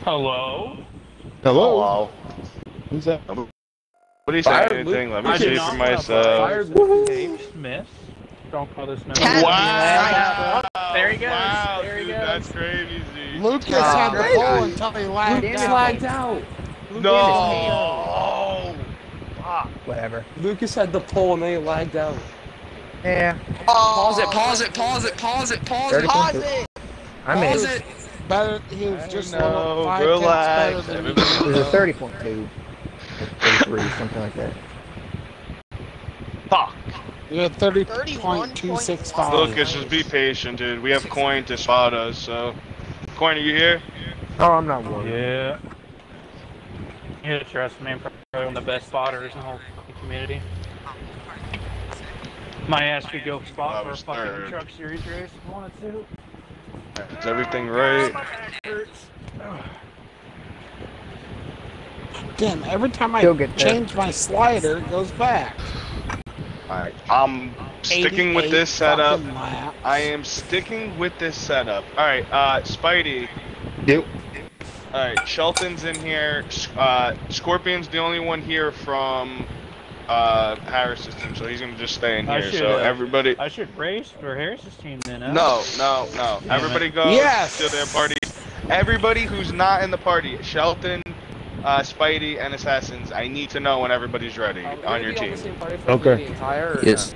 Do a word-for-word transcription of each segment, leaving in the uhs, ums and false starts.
Hello? Hello? Hello. Who's that? What are you saying? Anything? Let me I see did for not myself. Fired Dave Smith. Don't call this number. Wow! There he goes. Wow, There he dude, goes. that's crazy. Lucas That's had the crazy. pole until he lagged Lucas out. lagged out. No! Fuck. Whatever. Lucas had the pole and then he lagged out. Yeah. Pause it, pause it, pause it, pause it, pause it. Pause it. I'm He in. was Pause it. better. He was I just know, little five relax, tenths better than everybody. me. It was a thirty point two. thirty-three, something like that. Fuck. You had thirty point two six five. Lucas, just be patient, dude. We have Coin to spot us, so. Coin, are you here? Oh, I'm not worried. Yeah. Yeah, trust me, I'm probably one of the best spotters in the whole fucking community. My ass could go spot I for a was fucking third. truck series race if I wanted to. Is everything right? Damn, every time I He'll get there. change my slider, it goes back. Alright, I'm sticking with this eighty-eight setup. fucking laps. I am sticking with this setup. Alright, uh, Spidey. Yep. Alright, Shelton's in here. Uh, Scorpion's the only one here from uh, Harris's team, so he's gonna just stay in I here. should, So uh, everybody. I should race for Harris's team then, huh? No, no, no. Damn Everybody it. go Yes! to their party. Everybody who's not in the party, Shelton, uh, Spidey, and Assassins, I need to know when everybody's ready on your team. Okay. Yes.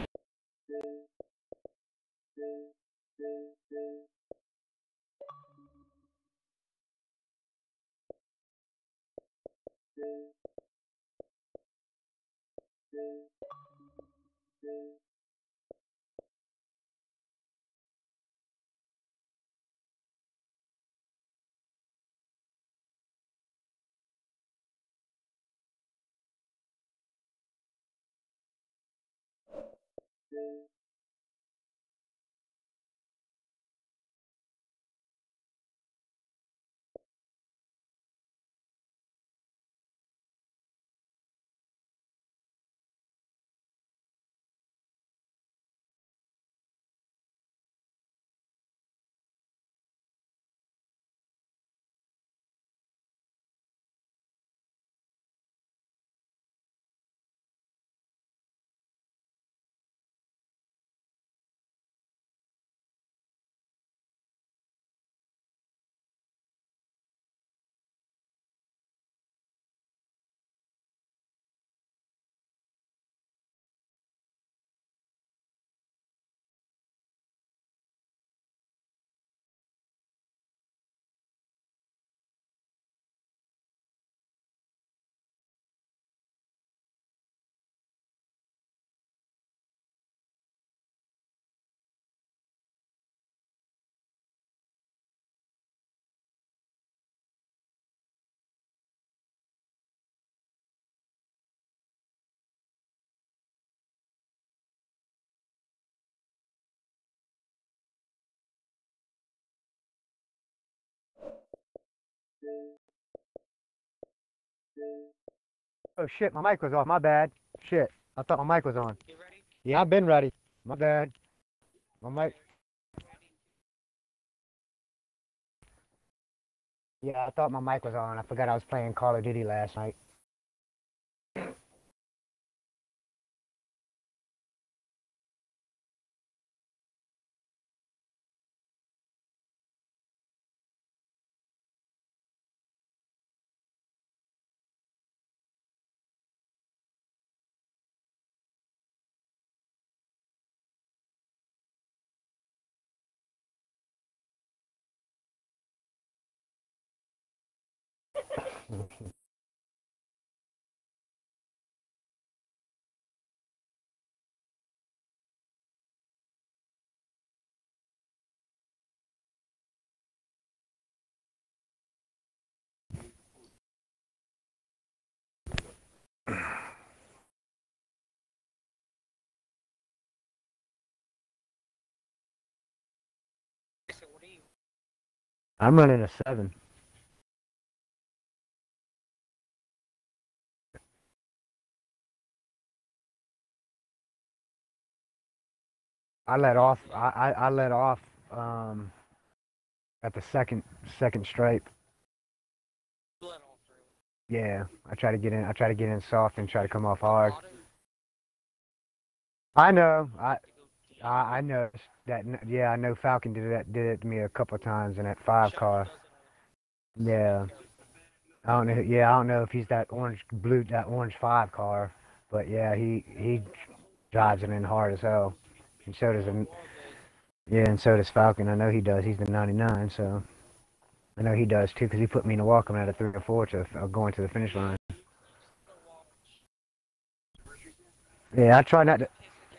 Oh shit, my mic was off. My bad. Shit. I thought my mic was on. You ready? Yeah, I've been ready. My bad. My mic. Yeah, I thought my mic was on. I forgot I was playing Call of Duty last night. I'm running a seven. I let off. I, I, I let off um, at the second second stripe. Yeah, I try to get in. I try to get in soft and try to come off hard. I know. I I, I know that. n- Yeah, I know Falcon did that. Did it to me a couple of times in that five car. Yeah. I don't know. Yeah, I don't know if he's that orange blue, that orange five car, but yeah, he he drives it in hard as hell, and so does an yeah, and so does Falcon. I know he does. He's the ninety-nine, so I know he does too, because he put me in a welcome at a three or four to uh, going to the finish line. Yeah, I try not to.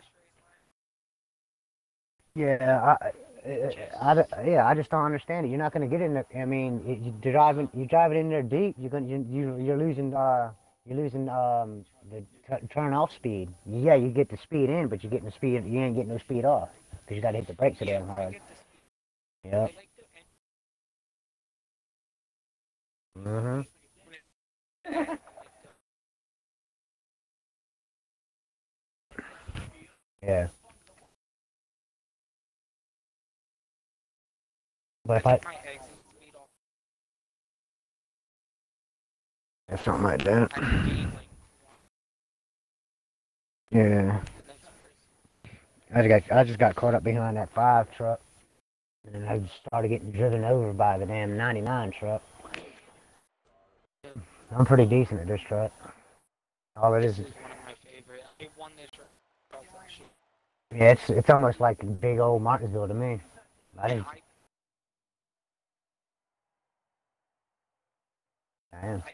Yeah, I, I, I, yeah, I just don't understand it. You're not going to get in there. I mean, you, you driving, you driving in there deep. You're going, you, you, you're losing, uh, you're losing um the t turn off speed. Yeah, you get the speed in, but you're getting the speed. You ain't getting no speed off because you got to hit the brakes so damn hard. Yep. Mhm. Yeah. But if I, yeah, something like that. Yeah. I just got, I just got caught up behind that five truck, and then I started getting driven over by the damn ninety-nine truck. I'm pretty decent at this truck. All it is, yeah, it's it's almost like big old Martinsville to me. I didn't. Damn.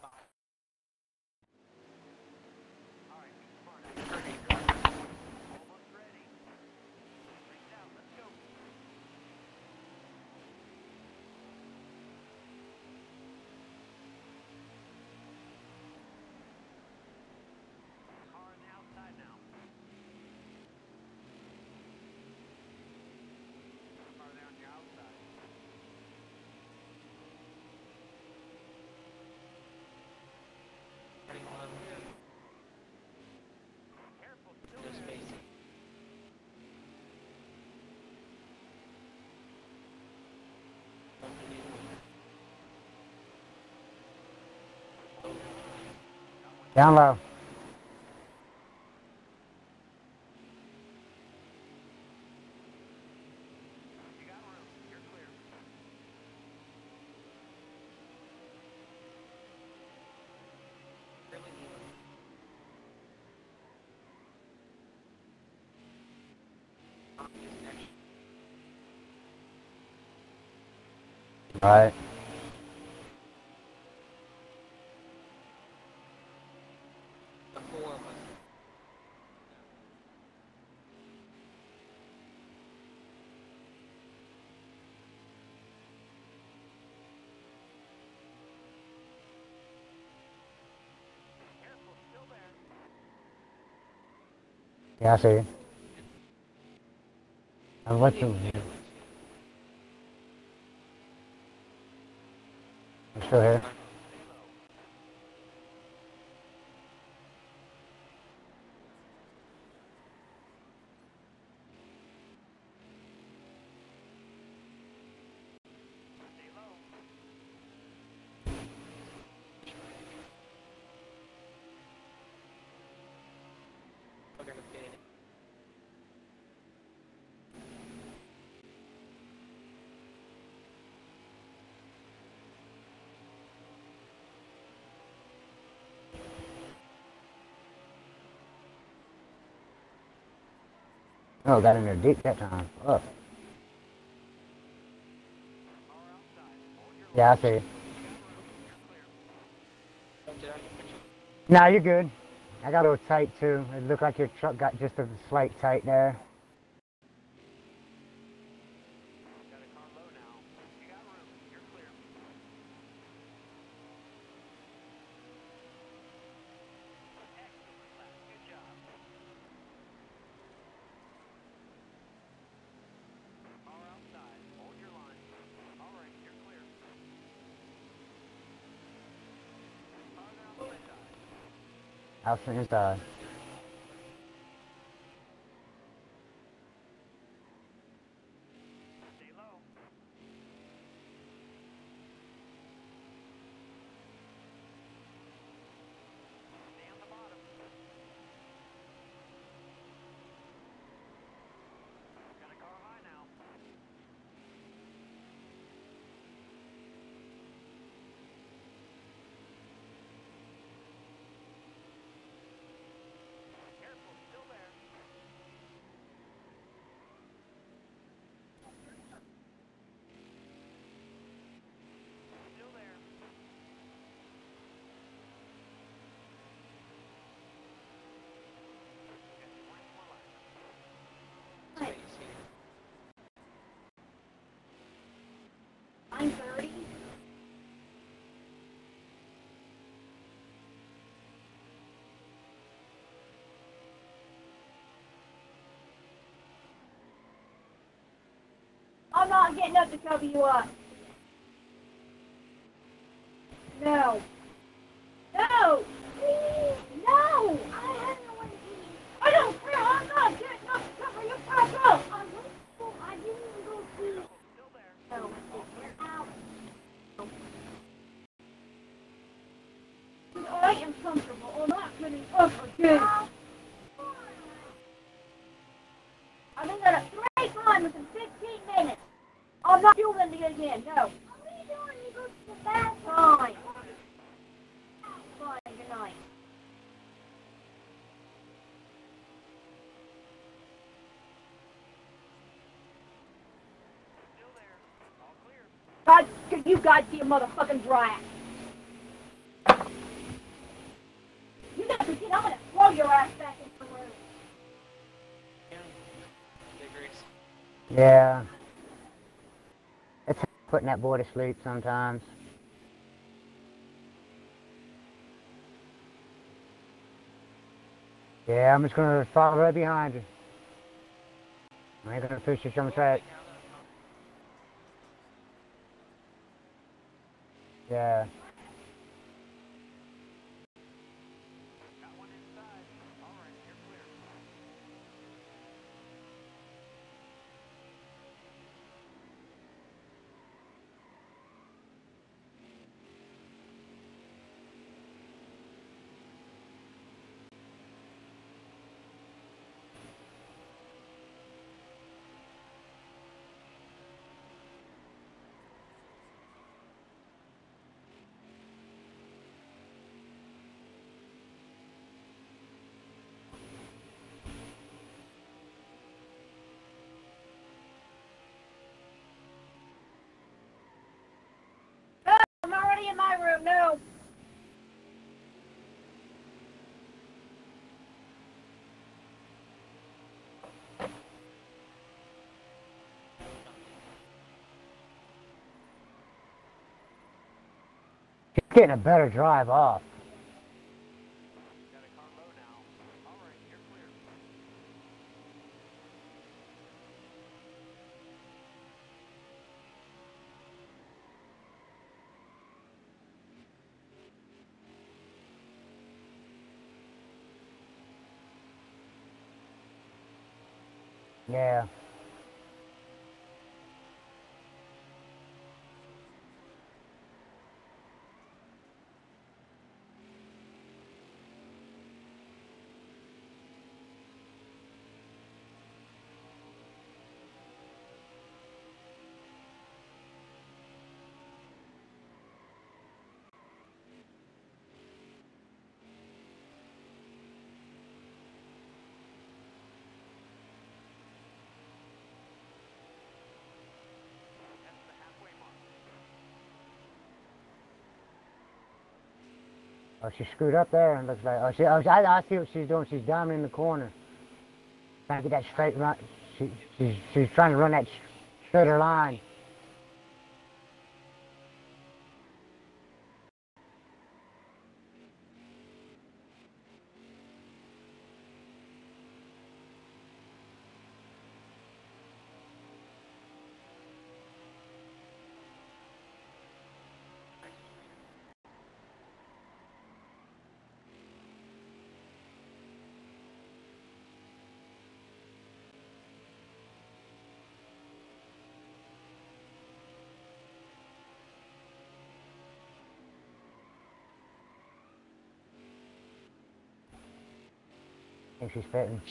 Down low. All right. Yeah, I see you. I'm watching you. I'm still here. Oh, got in there deep that time. Oh. Yeah, I see you. Nah, you're good. I got a little tight too. It looked like your truck got just a slight tight there. Outside inside. thirty. I'm not getting up to cover you up. No. No! Please, no! I have no one to eat. I don't care. I'm not getting up to cover you back up. I'm grateful. I didn't even go see. No. Ow. I am comfortable. I'm not getting up again. I've been at a straight line within fifteen minutes. I'm not doing it again. No. What are you doing? You go to the bathroom. Fine. Fine. Good night. God, you goddamn motherfucking dry ass. You got to get. I'm gonna throw your ass back in the room. Yeah. It's putting that boy to sleep sometimes. Yeah, I'm just gonna follow right behind you. I ain't gonna push you some track. Yeah. I'm already in my room. No. He's getting a better drive off. Yeah. Oh, she screwed up there and looks like, oh, she, oh, I, I see what she's doing. She's down in the corner. Trying to get that straight run. She, she's, she's trying to run that straighter line. I think she's fitting.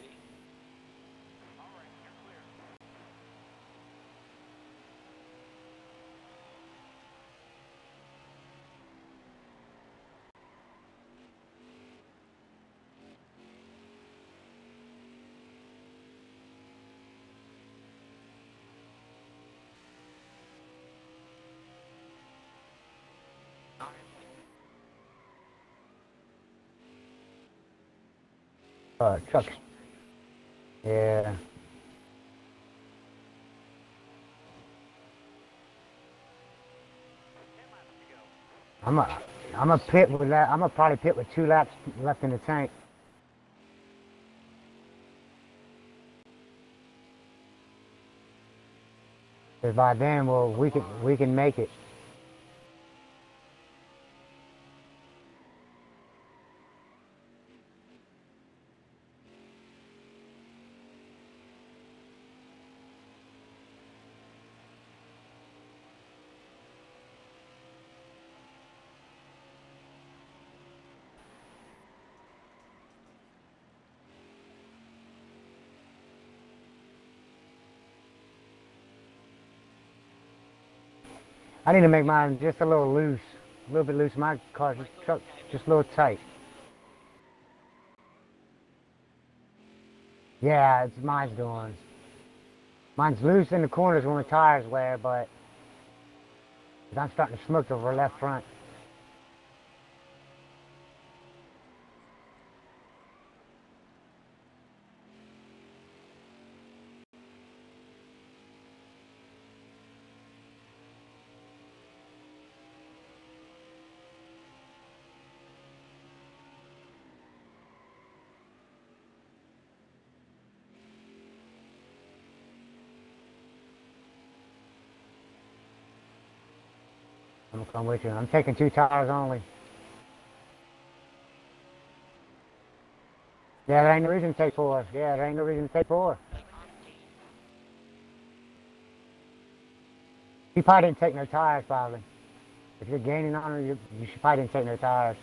Uh, trucks. Yeah. I'm a, I'm a pit with that. I'm a probably pit with two laps left in the tank. Cause by then, well, we can we can make it. I need to make mine just a little loose, a little bit loose. My car's just, just a little tight. Yeah, it's mine's doing. Mine's loose in the corners when the tires wear, but I'm starting to smoke over left front. I'm gonna come with you. I'm taking two tires only. Yeah, there ain't no reason to take four. Yeah, there ain't no reason to take four. You probably didn't take no tires, probably. If you're gaining on her, you, you should probably didn't take no tires.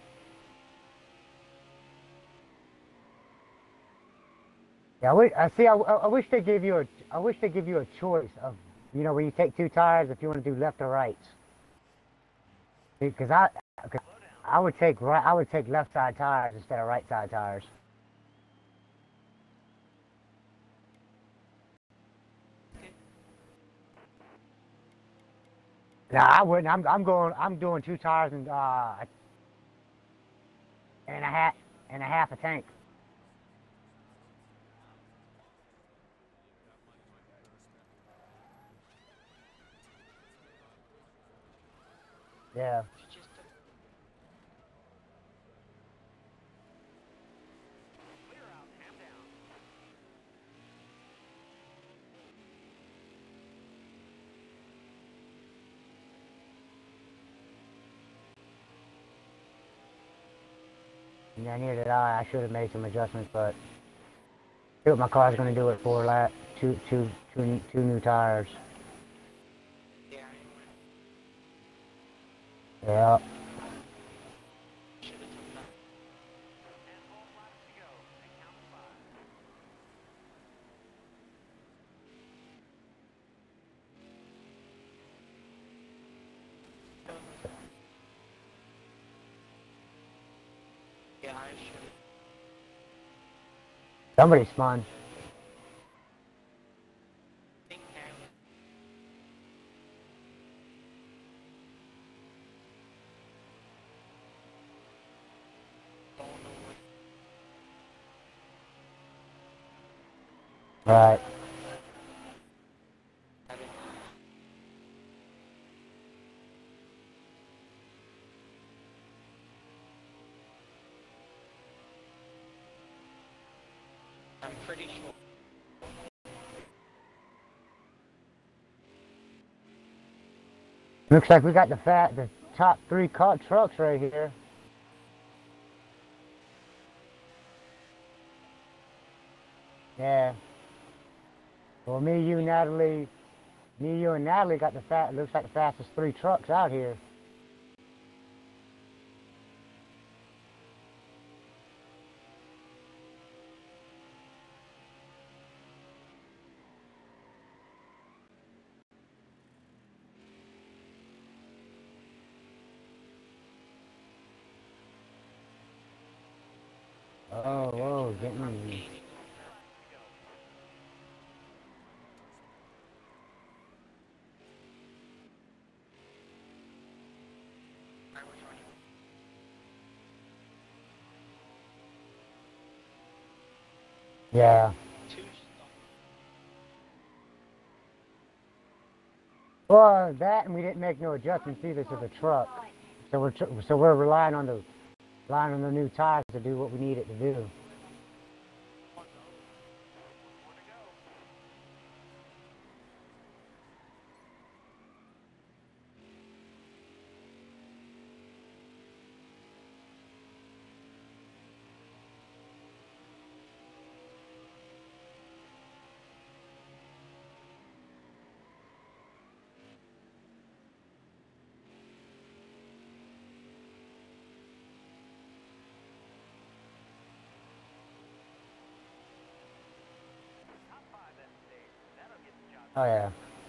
Yeah, I, wish, I see. I, I wish they give you a. I wish they give you a choice of, you know, when you take two tires, if you want to do left or right. Because I, cause I would take right. I would take left side tires instead of right side tires. No, I wouldn't. I'm. I'm going. I'm doing two tires and uh, and a half and a half a tank. Yeah. Yeah, neither did I. I should have made some adjustments, but see what my car's going to do it for lap two, two, two, two new tires. Yeah. Somebody spun. Right. I'm pretty sure. Looks like we got the fat, the top three car trucks right here. Yeah. Well, me, you, Natalie, me, you, and Natalie got the fat. Looks like the fastest three trucks out here. Oh, whoa, getting me. Yeah. Well, that and we didn't make no adjustments either to the truck. So we're tr- so we're relying on the relying on the new tires to do what we need it to do. Oh yeah.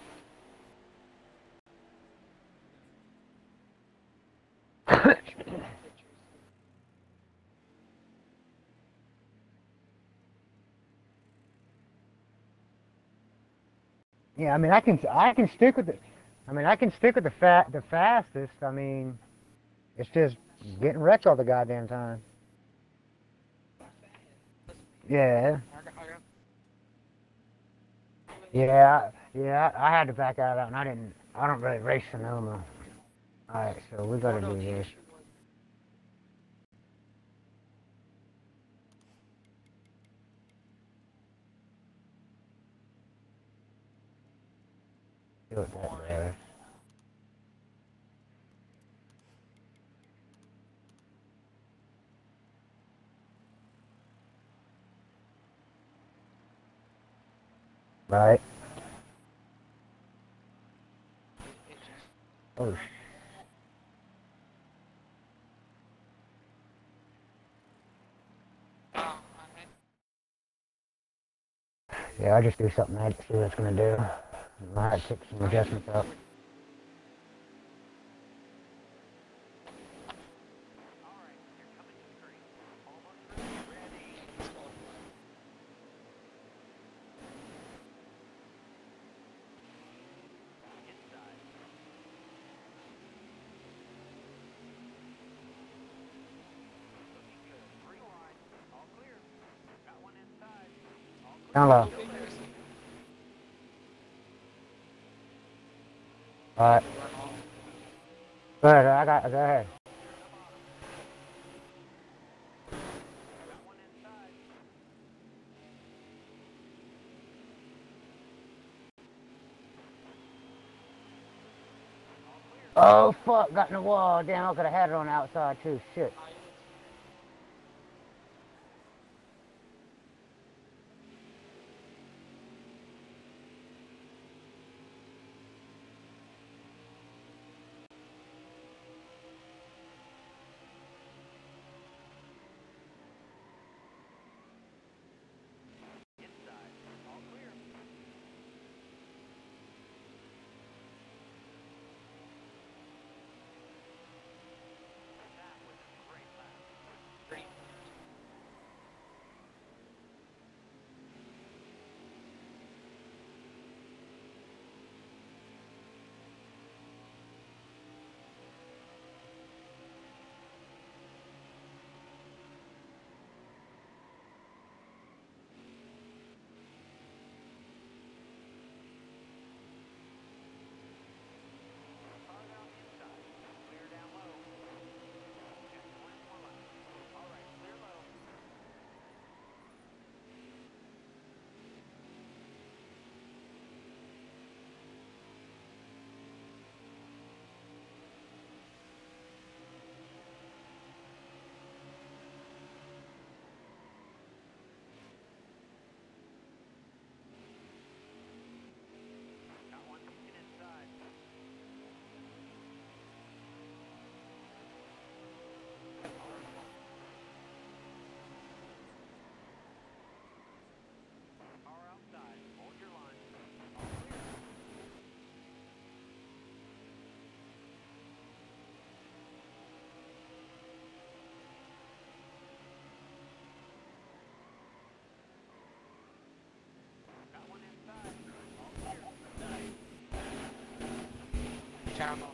Yeah, I mean, I can I can stick with it. I mean, I can stick with the fat the fastest. I mean, it's just getting wrecked all the goddamn time. Yeah. Yeah, yeah. I had to back out, and I didn't. I don't really race Sonoma. All right, so we gotta do this. Do it that way. Right. Oh, sh- yeah, I just do something I see what it's gonna do. I had to pick some adjustments up. Down low. All right. Go ahead. I got. Go ahead. Oh fuck! Got in the wall. Damn! I could have had it on the outside too. Shit. Channel.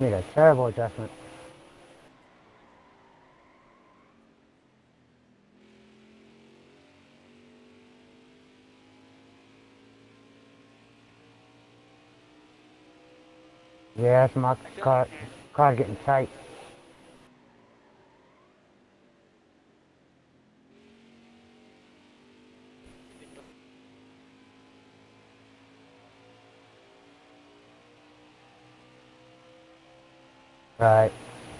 Made a terrible adjustment. Yeah, that's my car. Car's getting tight. Right.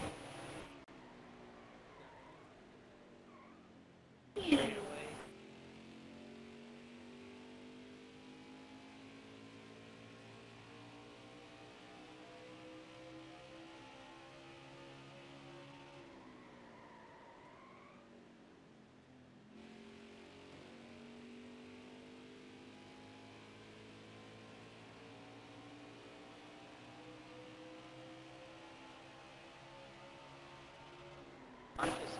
I'm just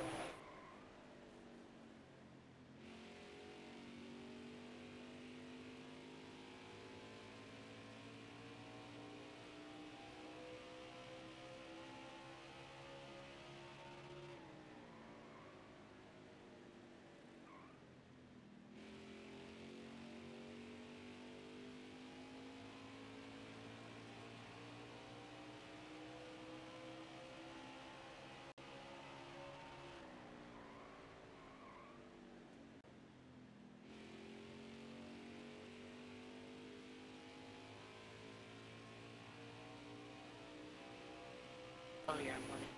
oh yeah, I'm like,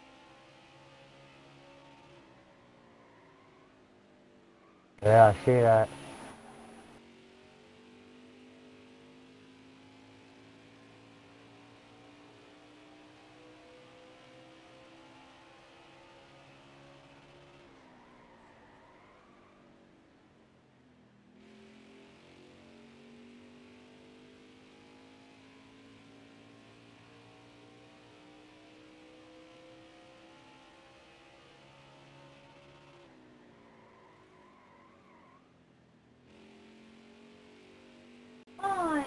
Yeah, I see that. God.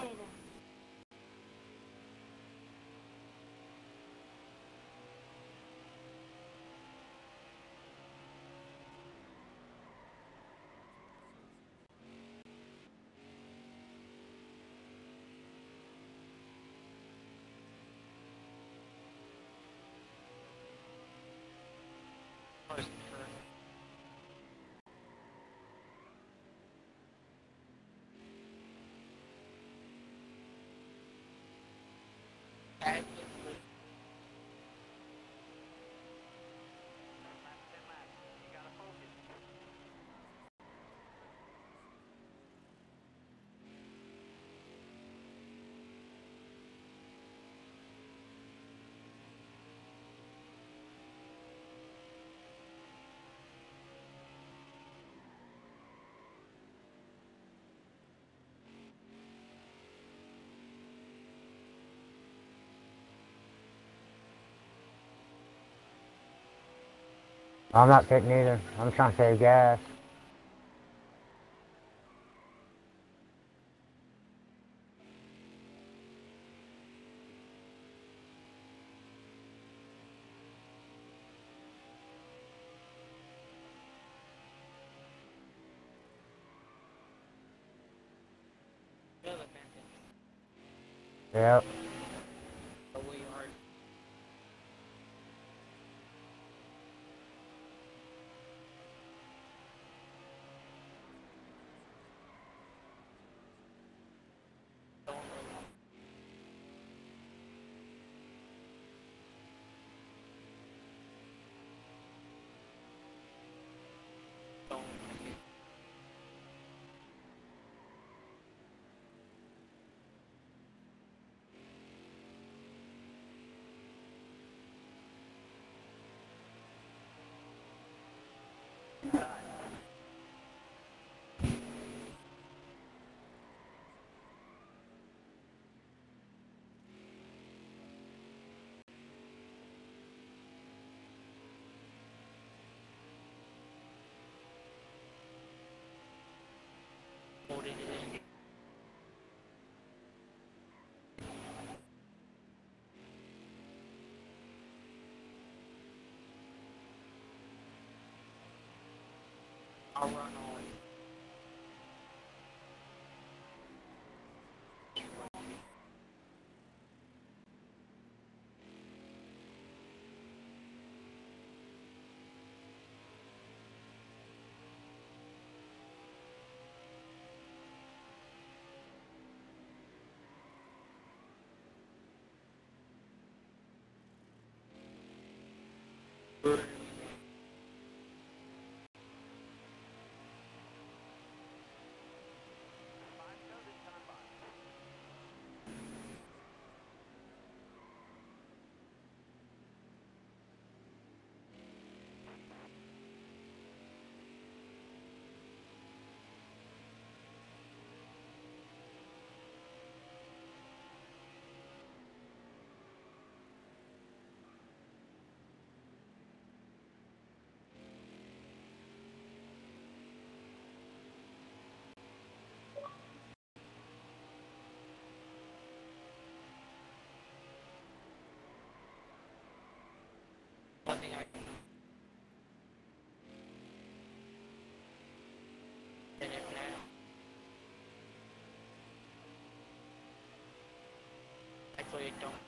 wasn't sure. Had I'm not pitting either. I'm trying to save gas. the other bandit. Yep. Oh, we are. Don't know. Don't. I'll run on. One thing I can do. And if now, actually I don't.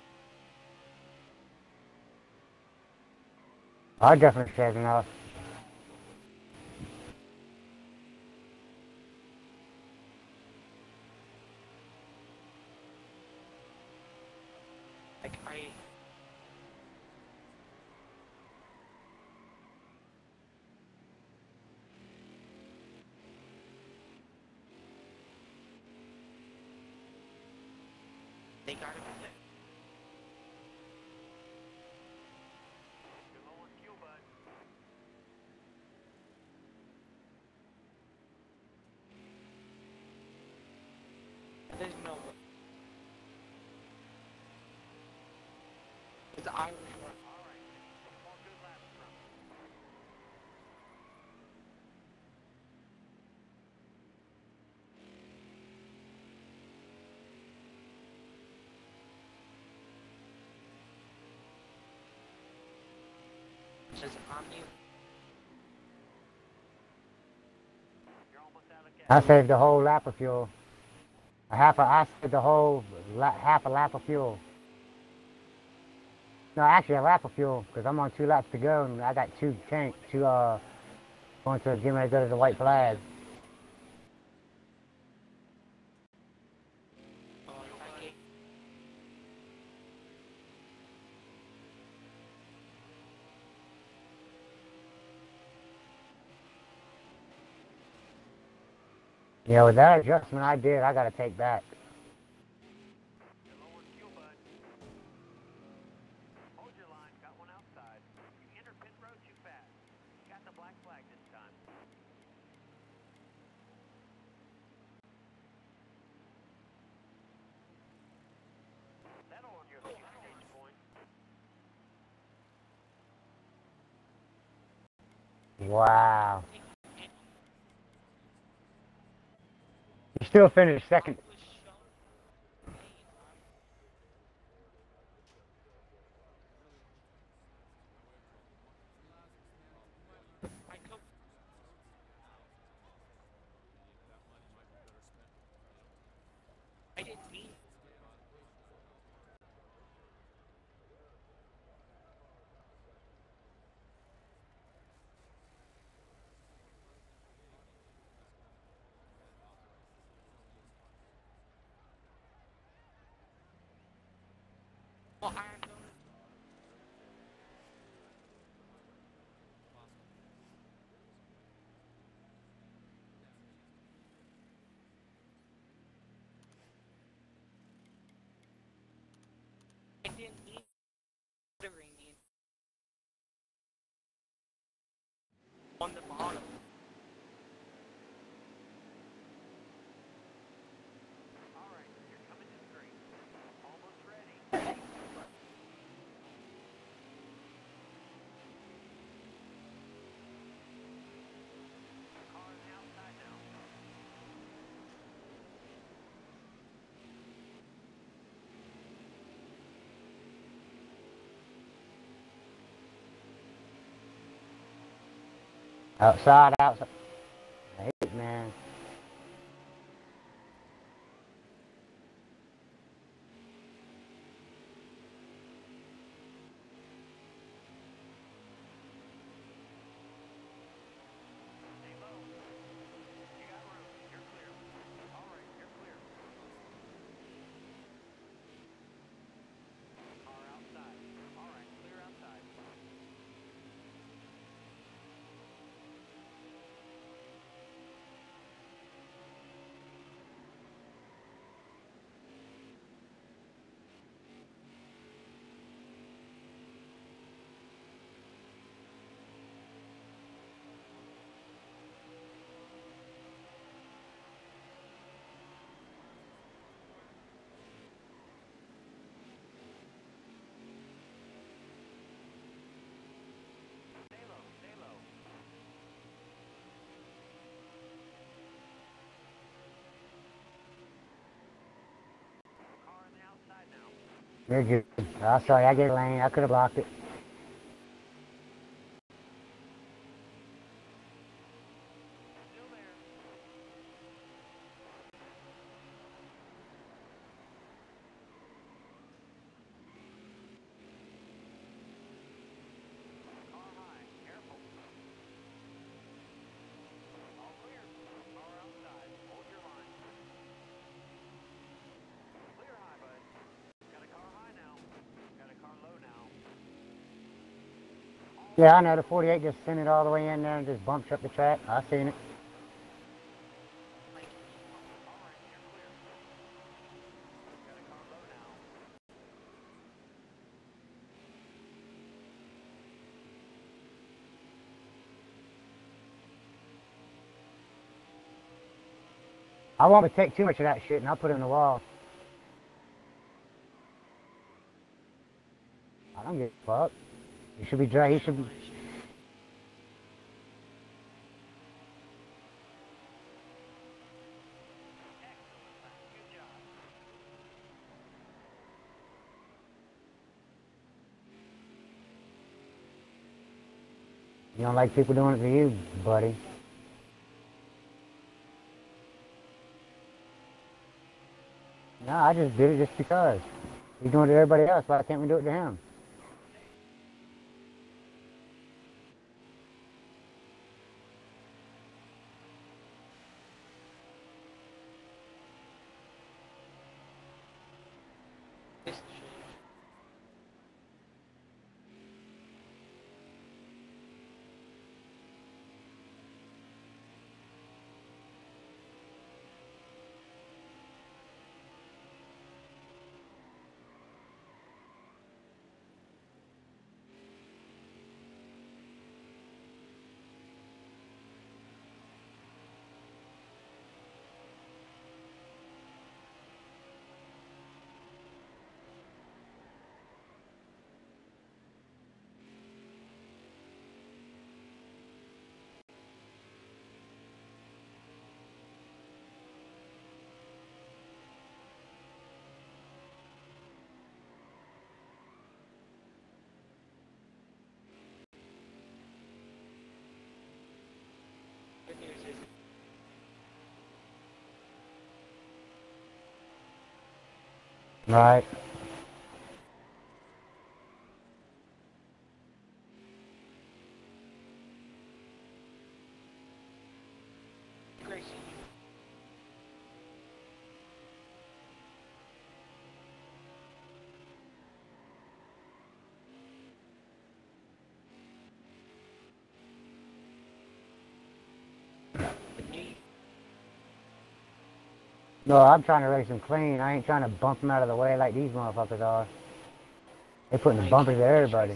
I definitely said enough. Like I. They gotta be there. There's no way. It's Irish one. Says on you. I saved the whole lap of fuel. A half a, I saved the whole la, half a lap of fuel. No, actually a lap of fuel, because I'm on two laps to go, and I got two tanks, two, uh, going to getting ready to go to the white flag. Oh, if I get Yeah, with that adjustment I did, I got to take back. Wow. You still finished second. I didn't mean. Well, I'm going. I didn't mean the ringing on the bottom. Outside, outside. You're good. Oh, sorry, I get a lane. I could have blocked it. Yeah, I know. The forty-eight just sent it all the way in there and just bumps up the track. I seen it. I won't take too much of that shit, and I'll put it in the wall. I don't give a fuck. He should be dry. He should be. You don't like people doing it to you, buddy. No, I just did it just because. He's doing it to everybody else. Why can't we do it to him? Right. No, I'm trying to race them clean. I ain't trying to bump them out of the way like these motherfuckers are. They putting the bumpers to everybody.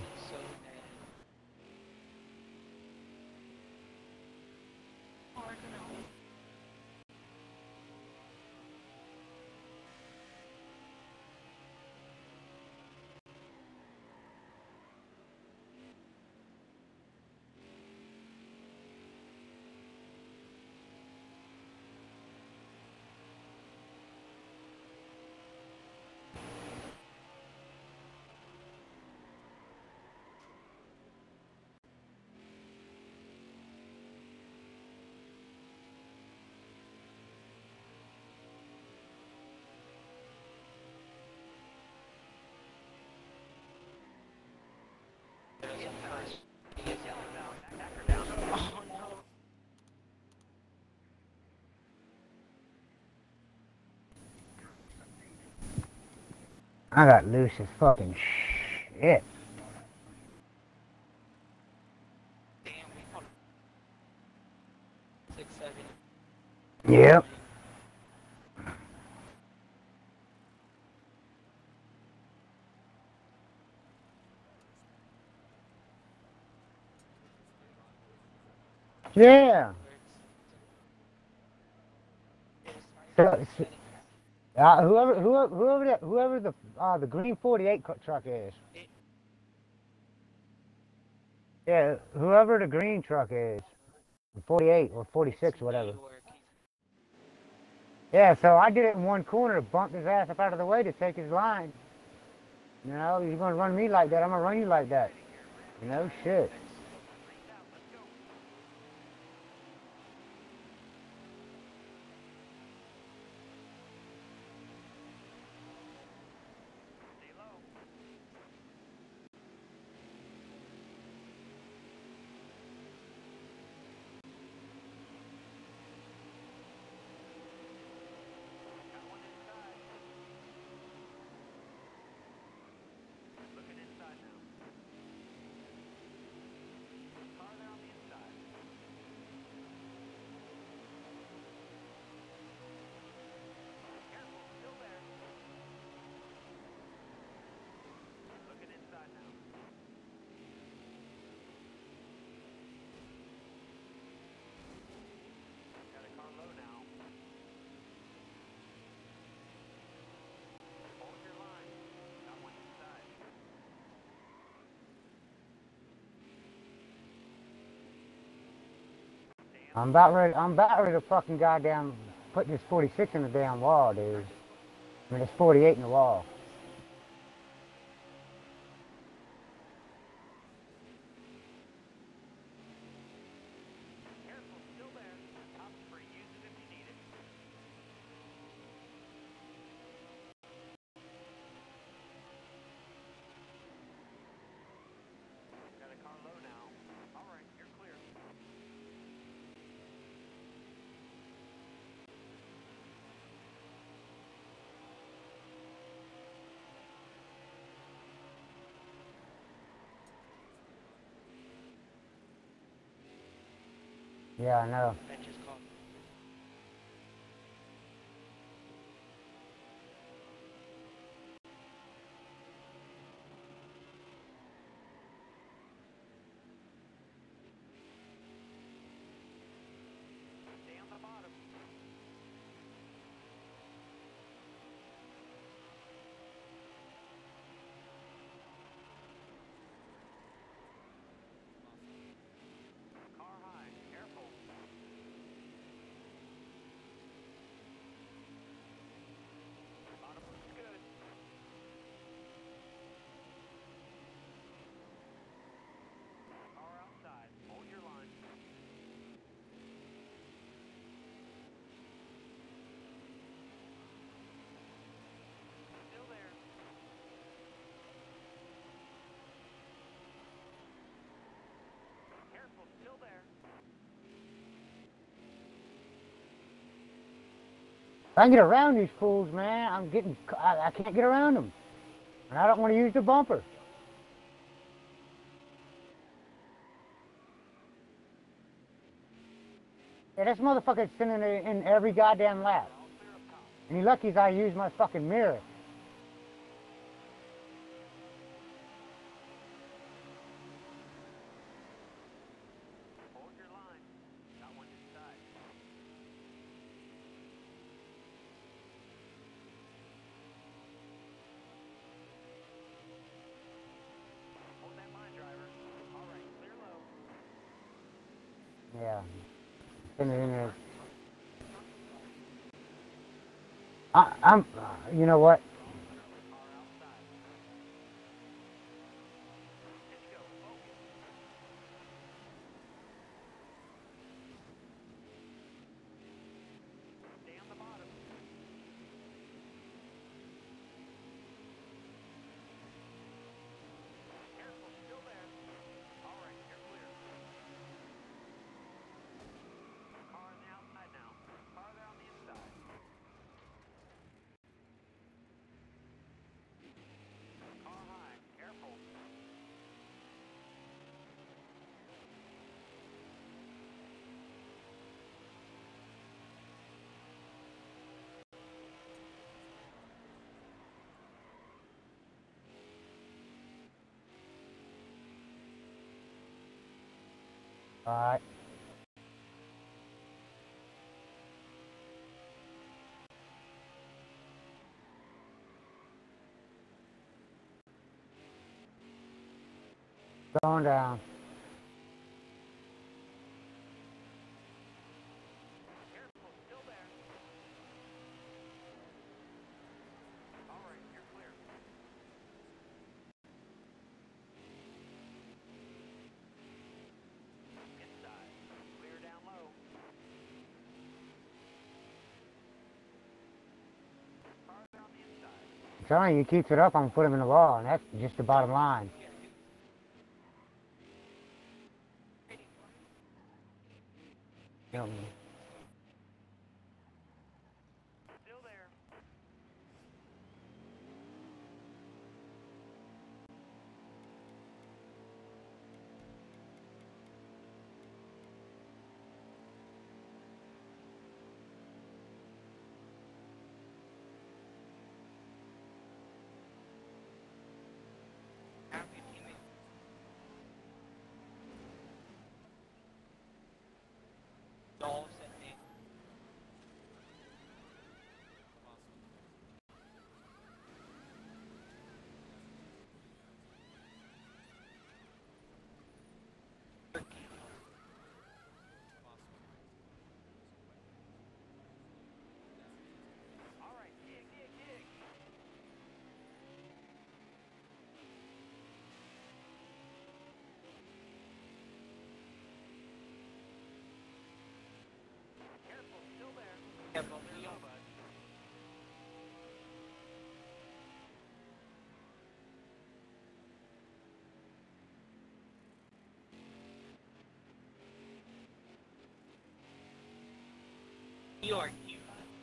I got loose as fucking shit. Yep. Yeah. So, so, uh, whoever, whoever, whoever, the, whoever the uh, the green forty-eight truck is. Yeah, whoever the green truck is, forty-eight or forty-six or whatever. Yeah, so I did it in one corner, bumped his ass up out of the way to take his line. You know, you're gonna run me like that, I'm gonna run you like that. You know, shit. I'm about ready. I'm about ready to fucking goddamn put this forty-six in the damn wall, dude. I mean, it's forty-eight in the wall. Yeah, I know. If I can get around these fools, man, I'm getting, I, I can't get around them. And I don't want to use the bumper. Yeah, this motherfucker's sending it in every goddamn lap. And he lucky I use my fucking mirror. Yeah. Send it in there. I, I'm, you know what? All right. Going down. telling you, he keeps it up, I'm gonna put him in the wall, and that's just the bottom line. Um, Still there. Happy teammate. Dolls and me. Alright, dig, dig, dig. Careful, still there. Careful, Leo. You're you.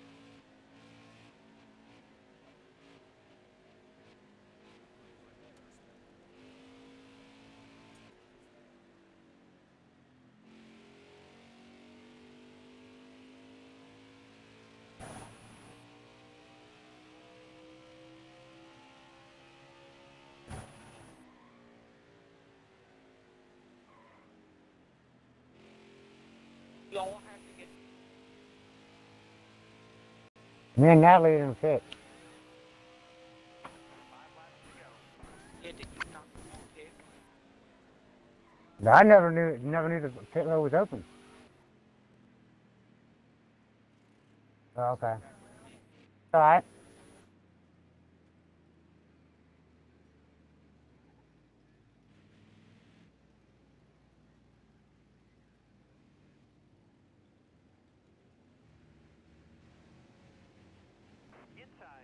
We all have to get. me and Natalie didn't fit. Yeah, did you not okay? But I never knew, never knew the pit road was open. Oh, okay. Alright. Inside.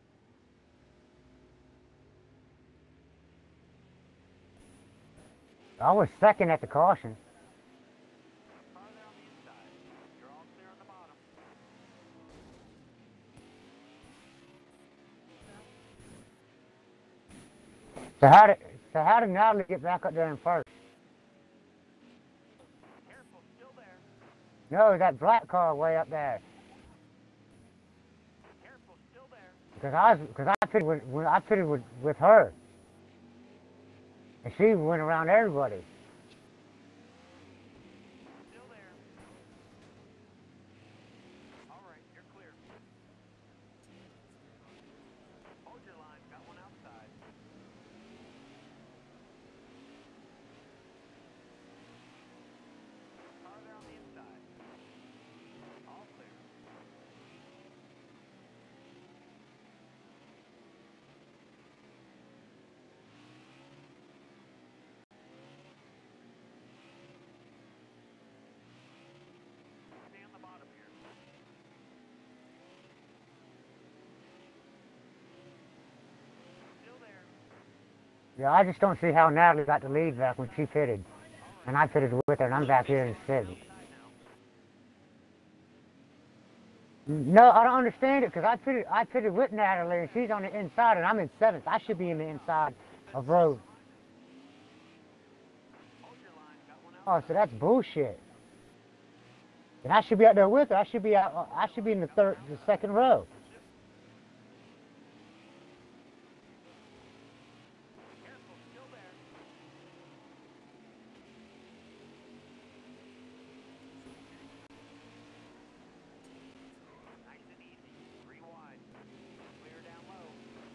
I was second at the caution. Farther on the inside. You're all clear on the bottom. So how did, so how did Natalie get back up there in first? Careful, still there. No, that black car way up there. Careful, still there. Because I was, because I pitted with, when I pitted with, with her. And she went around everybody. Still there. Alright, you're clear. Hold your line, got one outside. Farther on the inside. All clear. Stay on the bottom here. Still there. Yeah, I just don't see how Natalie got the lead back when she pitted. And I pitted with her, and I'm back here in seventh. No, I don't understand it, because I pitted, I pitted with Natalie, and she's on the inside, and I'm in seventh. I should be in the inside of road. Hold your line, got one out. Oh, so that's bullshit. And I should be out there with her. I should be out. I should be in the third, the second row. Careful, still there. Nice and easy. Three wide. Clear down low.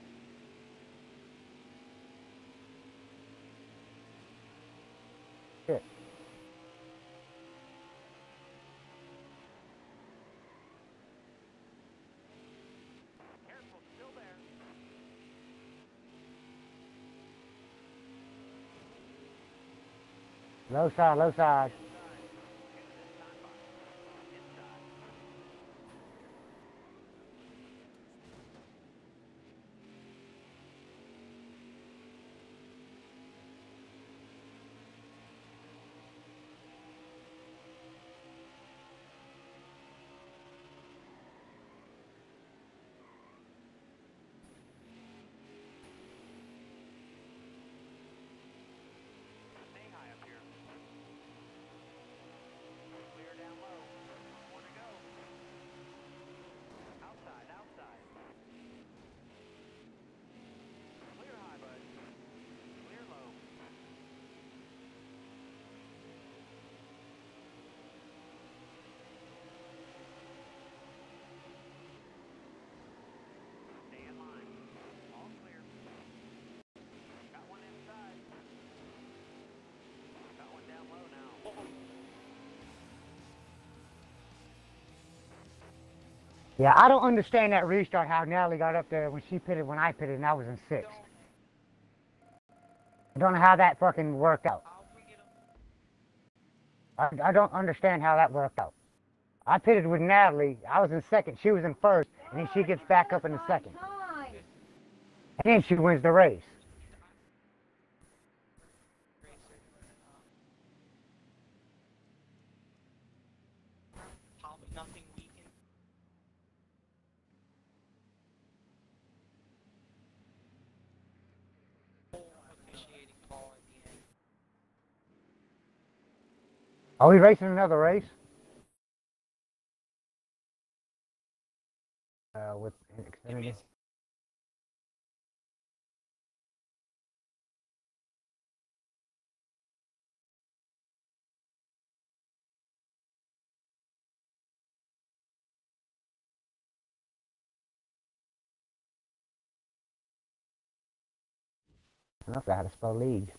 Shit. Careful, still there. Low side, low side. Yeah, I don't understand that restart, how Natalie got up there when she pitted, when I pitted, and I was in sixth. I don't know how that fucking worked out. I, I don't understand how that worked out. I pitted with Natalie, I was in second, she was in first, and then she gets back up in the second. And then she wins the race. Are we racing another race? Uh, with Xfinity? I forgot how to spell league.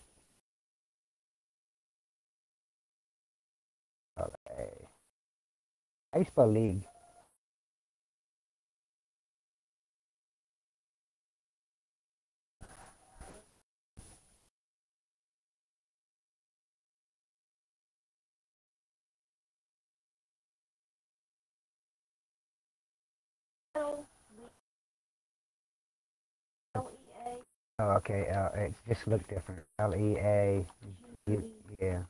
Okay. How you spell league? Oh, okay. Uh, it just looked different. L E A. Yeah.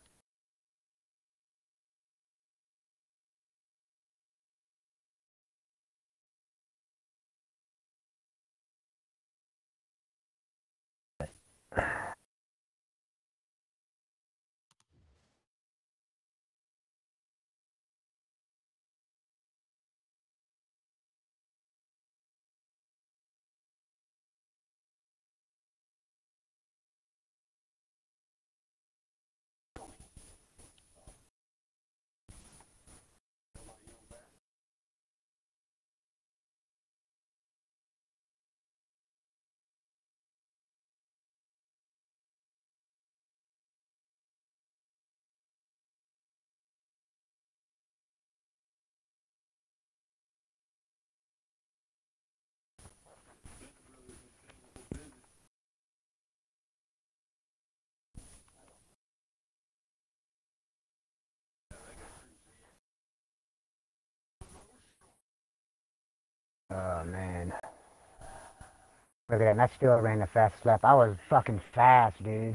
Oh, man. Look at that. And I still ran the fastest lap. I was fucking fast, dude.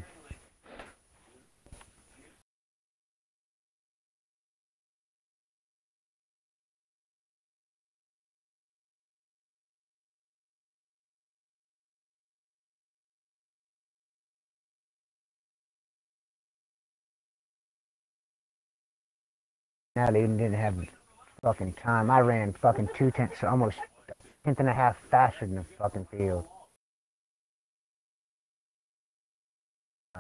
Now they didn't have fucking time. I ran fucking two tenths, almost tenth and a half faster than the fucking field. Uh,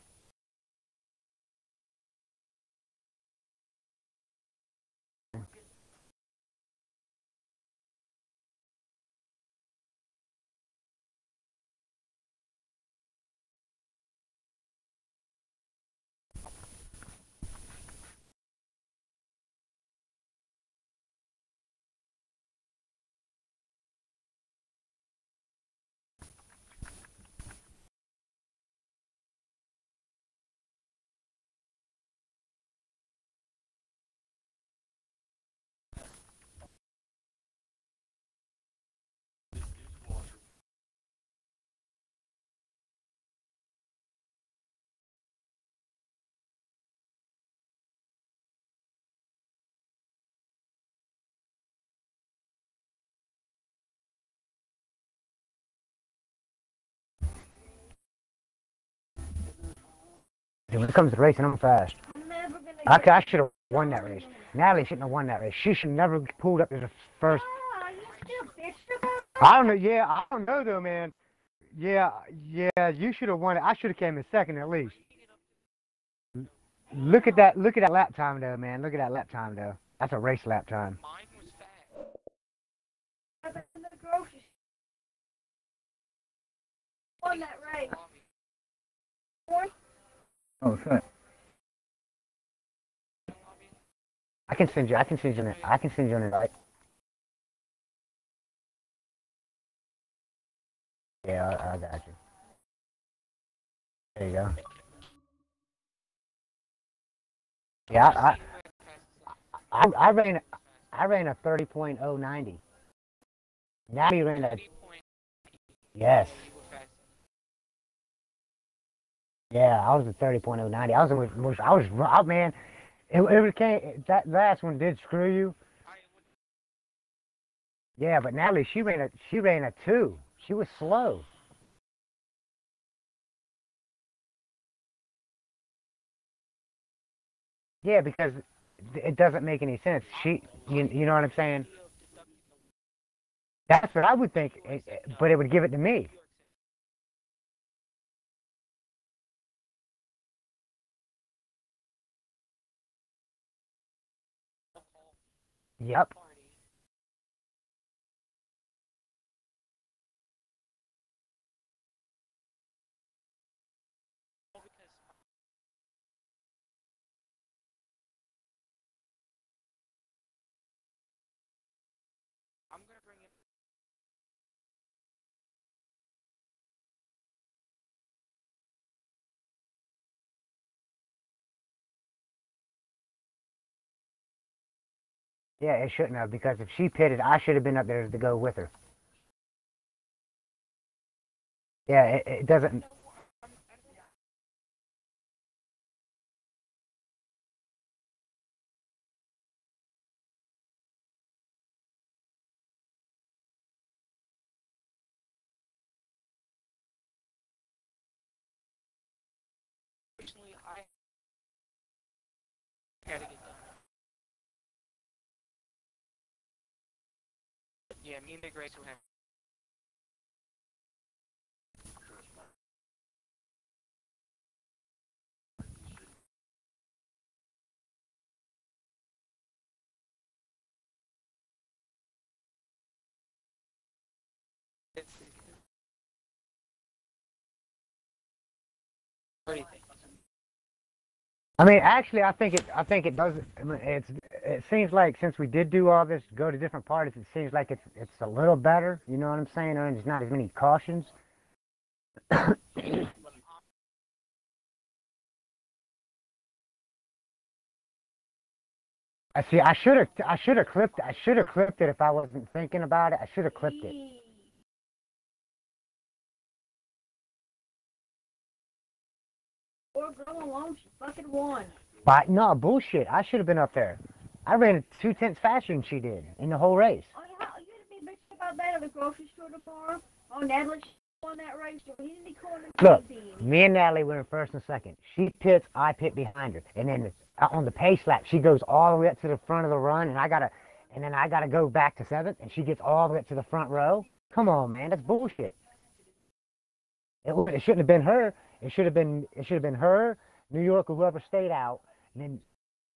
when it comes to racing, I'm fast. I, I should have won that race. Natalie shouldn't have won that race. She should never pulled up to the first. I don't know. Yeah, I don't know though, man. Yeah, yeah. You should have won it. I should have came in second at least. Look at that. Look at that lap time though, man. Look at that lap time though. That's a race lap time. Won that race. Oh shit. I can send you. I can send you. An, I can send you an invite. Yeah, I, I got you. There you go. Yeah, I, I, I ran, I ran a thirty point oh ninety. Natalie ran a, yes. Yeah, I was a thirty point oh ninety. I was, was I was, oh, man, it, it came, that last one did screw you. Yeah, but Natalie, she ran a, she ran a two. She was slow. Yeah, because it doesn't make any sense. She, you, you know what I'm saying? That's what I would think, it- it- but it would give it to me. Yep. Yeah, it shouldn't have, because if she pitted, I should have been up there to go with her. Yeah, it, it doesn't. Yeah, me and Big Race will have. It's pretty thing. I mean, actually, I think it. I think it does. I mean, it's. It seems like since we did do all this, go to different parties, it seems like it's. It's a little better. You know what I'm saying? And there's not as many cautions. I see. I should have. I should have clipped. I should have clipped it if I wasn't thinking about it. I should have clipped it. Poor girl alone, she fucking won. But no bullshit. I should have been up there. I ran two tenths faster than she did in the whole race. Oh, yeah, you gonna be bitching about that at the grocery store tomorrow? Oh, Natalie won that race. He didn't be calling the Look, team. me and Natalie were in first and second. She pits, I pit behind her, and then on the pace lap, she goes all the way up to the front of the run, and I gotta, and then I gotta go back to seventh, and she gets all the way up to the front row. Come on, man, that's bullshit. It, it shouldn't have been her. It should have been. It should have been her, New York, or whoever stayed out, and then,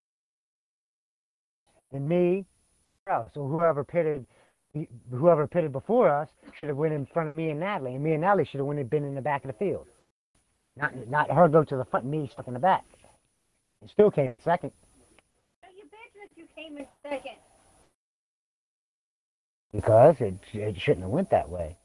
and me. Oh, so whoever pitted, whoever pitted before us should have went in front of me and Natalie, and me and Natalie should have went and been in the back of the field. Not, not her go to the front, me stuck in the back. It still came second. So you bitch that you came in second. Because it, it shouldn't have went that way.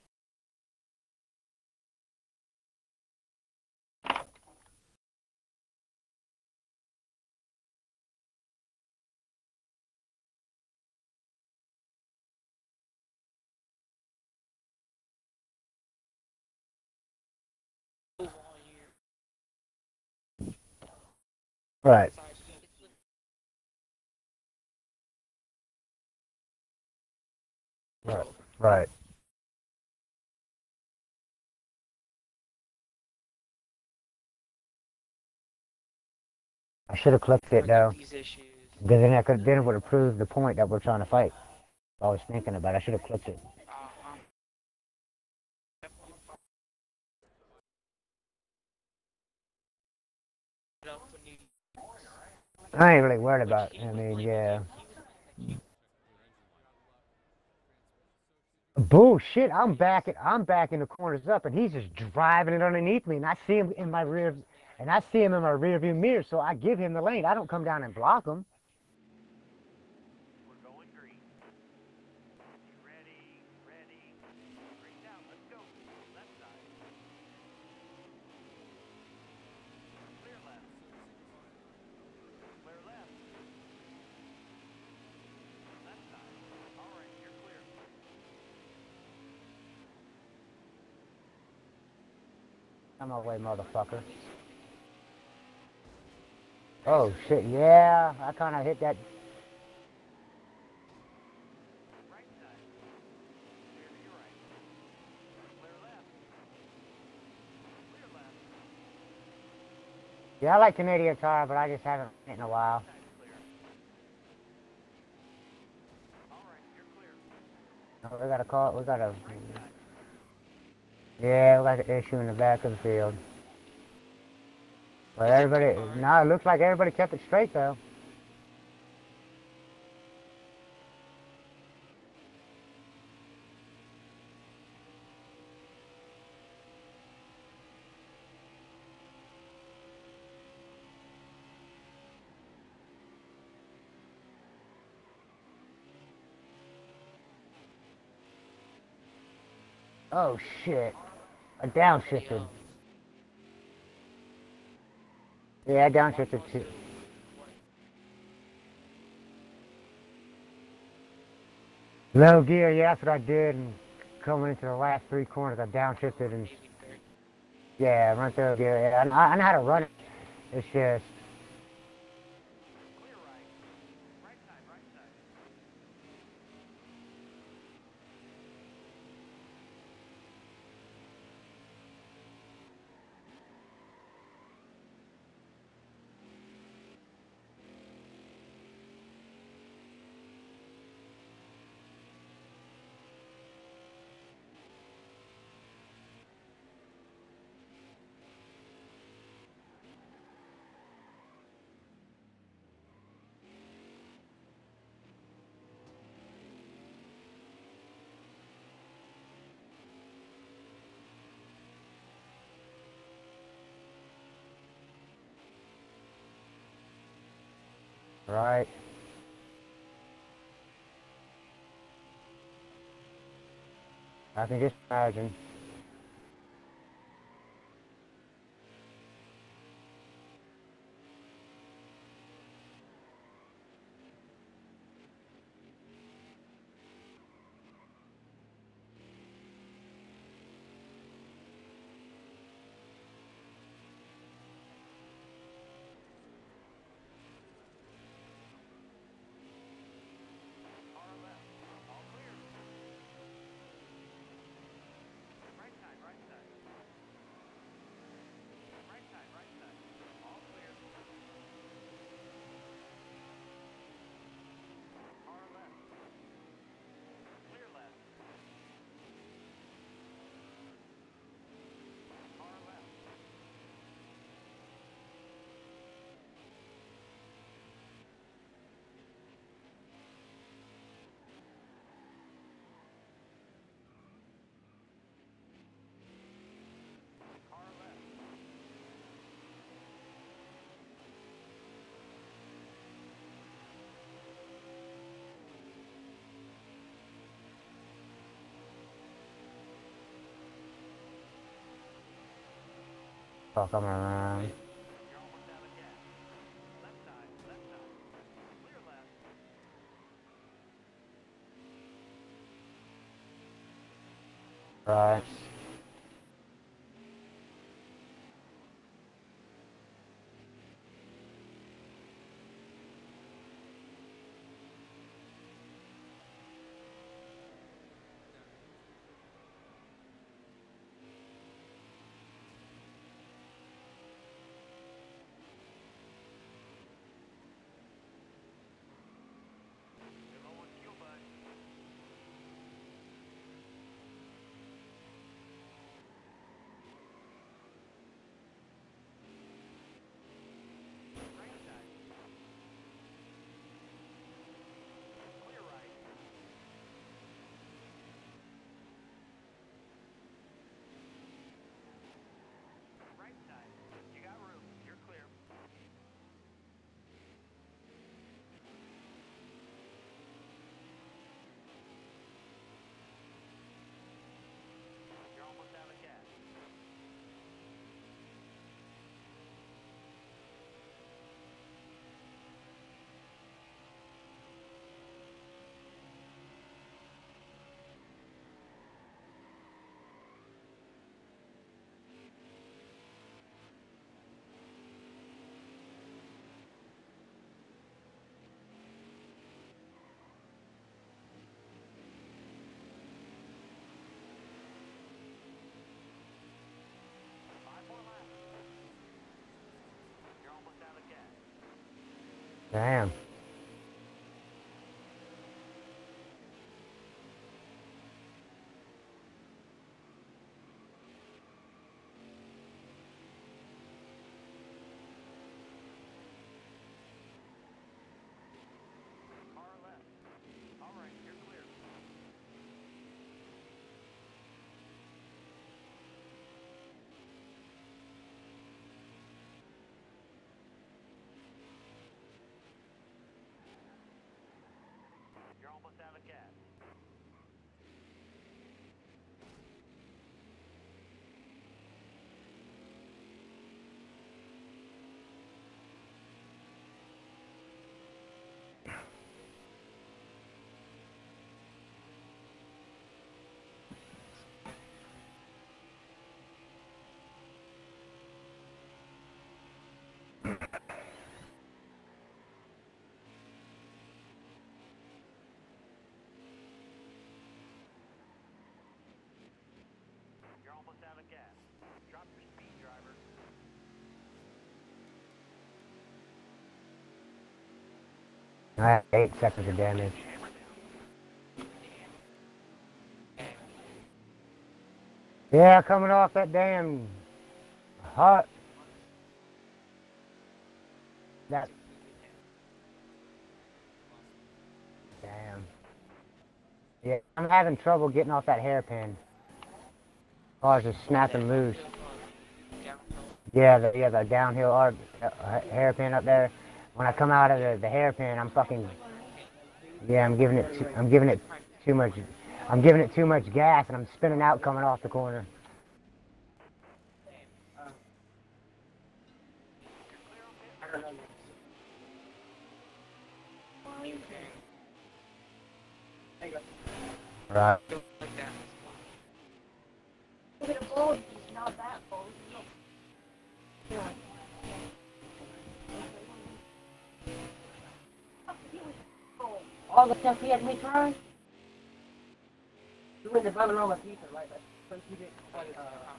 Right. Right. Right. I should have clipped it though. These issues. Because then I could then it would have proved the point that we're trying to fight. I was thinking about it. I should have clipped it. Uh-huh. I ain't really worried about it. I mean, yeah. Bullshit! I'm back. At, I'm backing the corners up, and he's just driving it underneath me, and I see him in my rear, and I see him in my rear view mirror. So I give him the lane. I don't come down and block him. We're going green. You ready? Ready. Green down. Let's go. On my way, motherfucker. Oh shit, yeah, I kind of hit that. Right side. Clear to your right. Clear left. Clear left. Yeah, I like Canadian Tire, but I just haven't hit in a while. Side's clear. All right, you're clear. Oh, we got a call. We got a. Right side. Yeah, we got an issue in the back of the field. But everybody, no, it looks like everybody kept it straight though. Oh shit. I downshifted. Yeah, I downshifted too. Low gear, yeah, that's what I did. And coming into the last three corners, I downshifted and yeah, run through gear. Yeah, I, I know how to run it. It's just Clear right. Right side, right side. right. I can just imagine. Far left. All clear. Right side, right side. Right side, right side. All clear. Far left. Clear left. Far left. Far left. Fuck, I'm around. You're almost out of gas. Left side, left side. Clear left. Right. You're low on fuel, bud. Damn. Car left. All right, you're clear. You're almost out of gas. You're almost out of gas. Drop your speed, driver. I have eight seconds of damage. Yeah, coming off that damn hut. That. Damn. Yeah, I'm having trouble getting off that hairpin. Cars are snapping loose. Yeah, the yeah the downhill arc uh, hairpin up there. When I come out of the, the hairpin, I'm fucking. Yeah, I'm giving it. Too, I'm giving it too much. I'm giving it too much gas, and I'm spinning out coming off the corner. Right. Look at the bold, it's not that bold. All the stuff he had me try? You went to Babaloma Pizza, right? But since you did on, uh,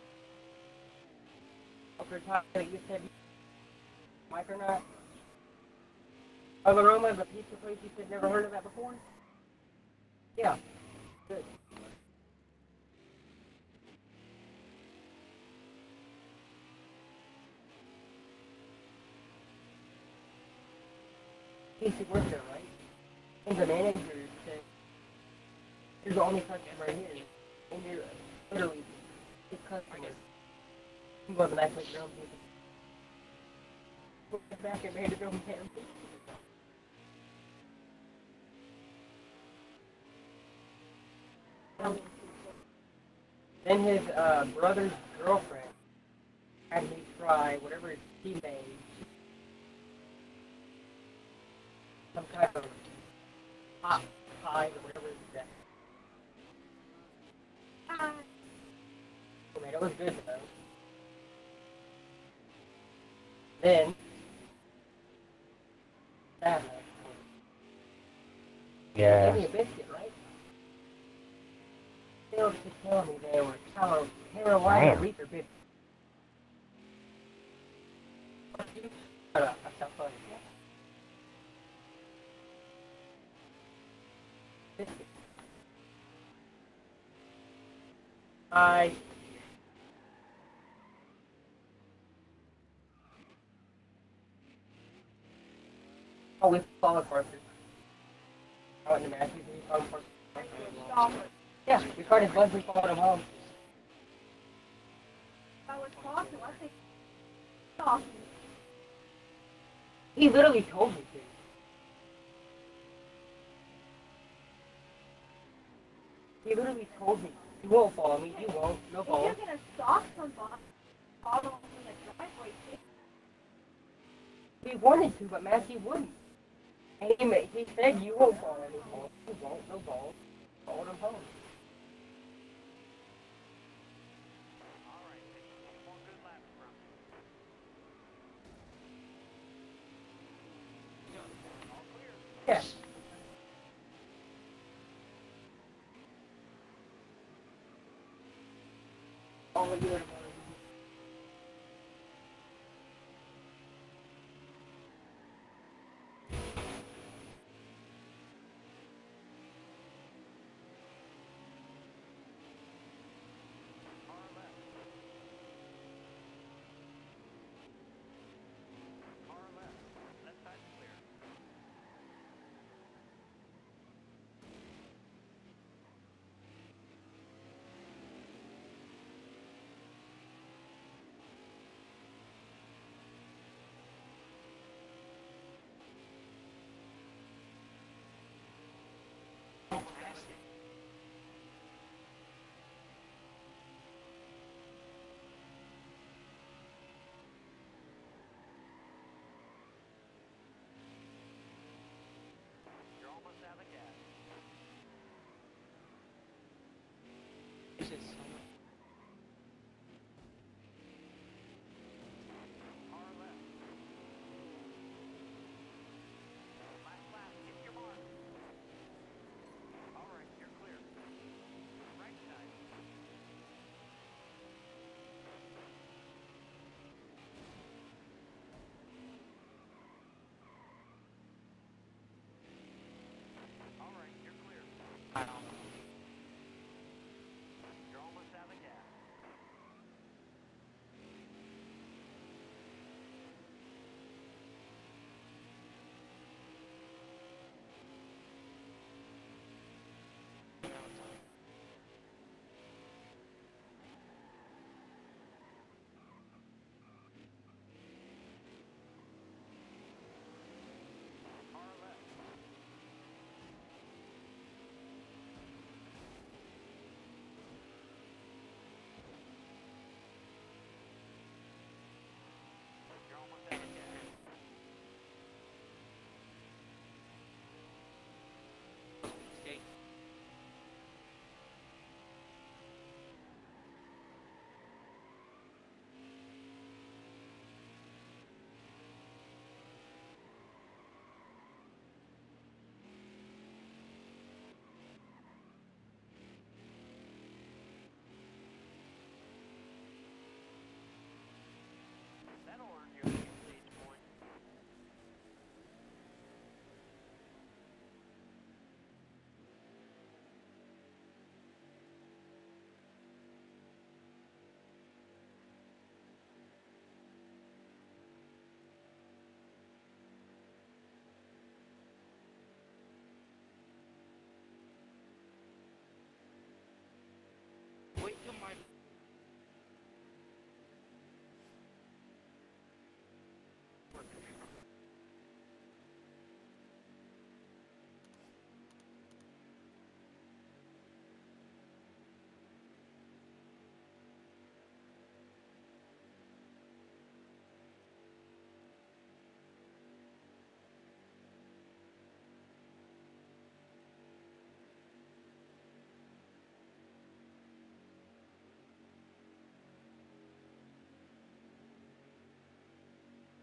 upper top, you said Mike or not? Babaloma, the pizza place, you said never heard of that before? Yeah. Good. Casey worked there, right? And the manager said, you're the only customer here. And you're literally his customer. He wasn't actually your own people. Went back and made his own damn pizza. Then his uh, brother's girlfriend had me try whatever he made. Some kind of hot pie or whatever it's that. I mean, it was good though. Then, that Yeah. gave me a biscuit, right? They were just telling me they were Carol- Carolina Damn. Reaper biscuits. Shut up, that's not funny. Biscuits. I Oh, we followed Parker. I went to Matthews and we followed Parker. Yeah, we started Buzz, we followed him home. I was talking, I think talking. He literally told me to. He literally told me, you won't follow me, you won't, no If balls. you're gonna stop somebody, follow them in the driveway, We wanted to, but Matthew wouldn't. And he, ma- he said, you won't follow me, balls. You won't, no balls. Followed him home. All right, take one good lap from you. All clear. Yes. All of you are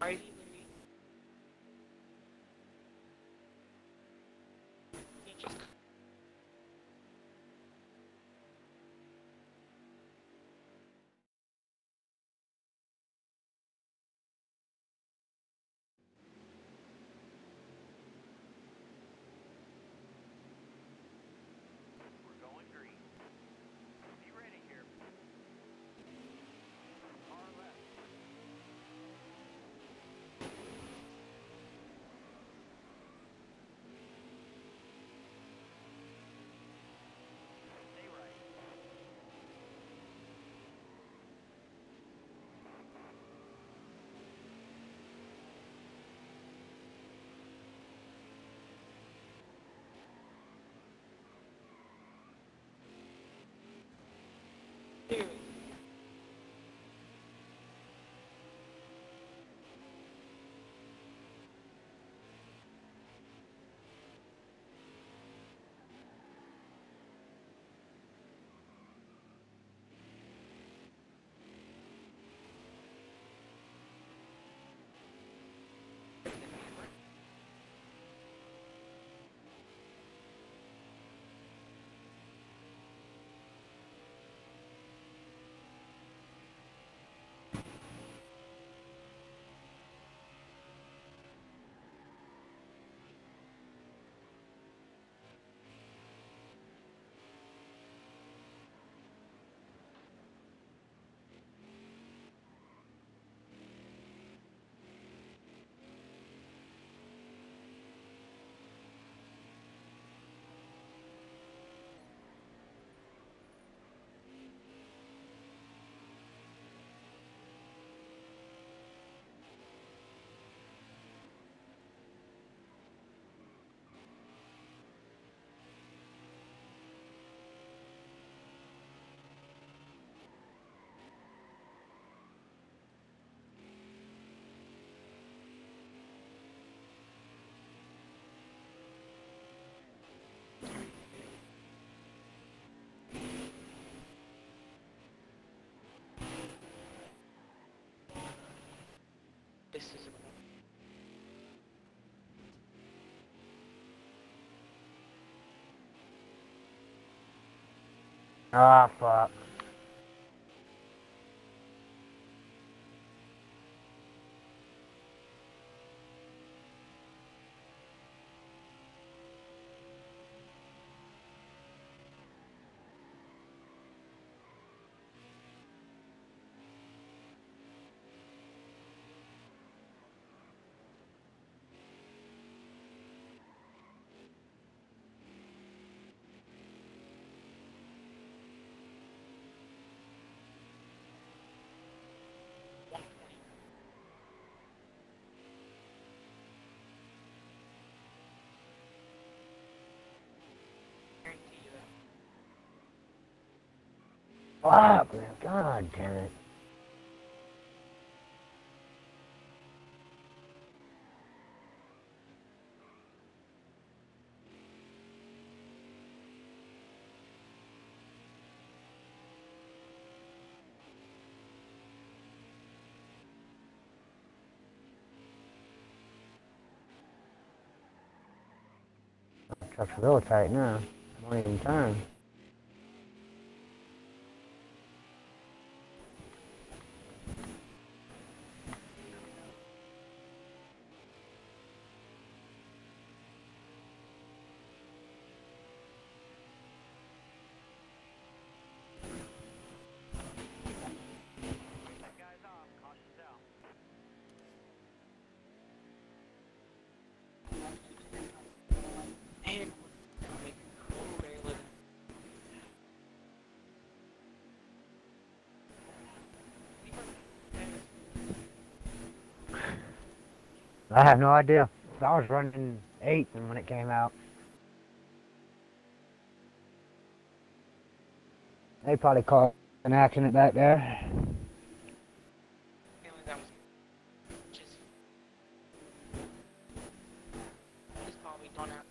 Alrighty, Louis. He just We're going green. Be ready here. Far left. Stay right. do. This is a Ah, fuck. guarantee you that. Fuck, man. God damn it. Truck's real tight now. Won't even turn. That guy's off. Caution south. And we're making cool living. I have no idea. I was running eight when it came out. They probably caught an accident back there. Feeling that was just he's probably done out.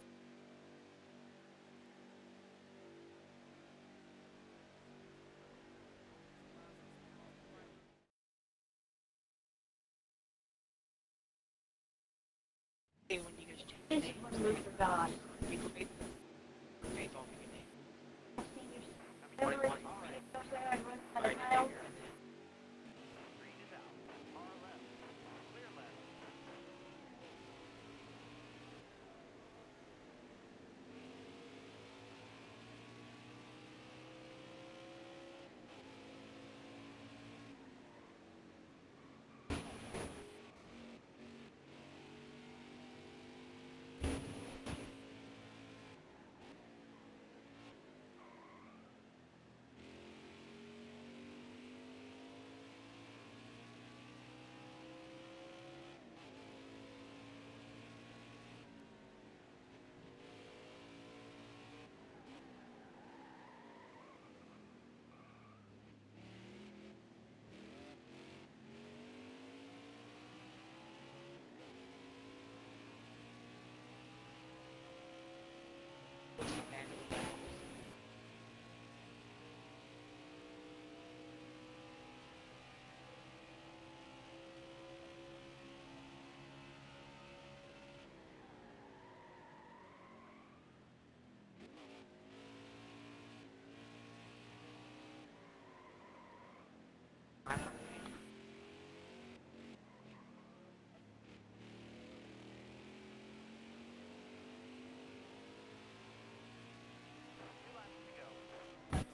Loser God. We could make okay, don't pick a name. I've seen you What every it was. video there and run out of Alright, miles. Green is out. Far left. Clear left. Two laps to go.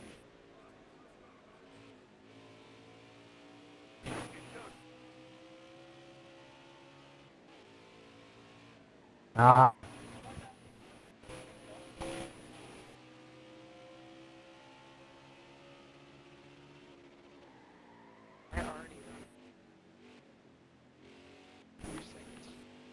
Uh, I already run. Two seconds.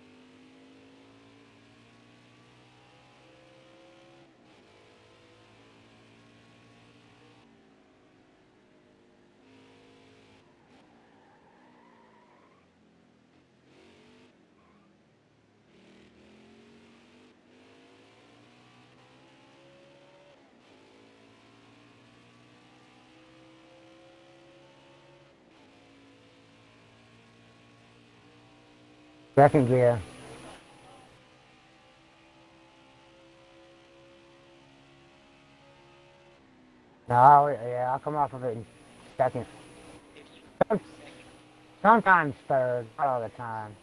second gear. No, I'll, yeah, I'll come off of it in second. If you Some- second, Sometimes third, not all the time.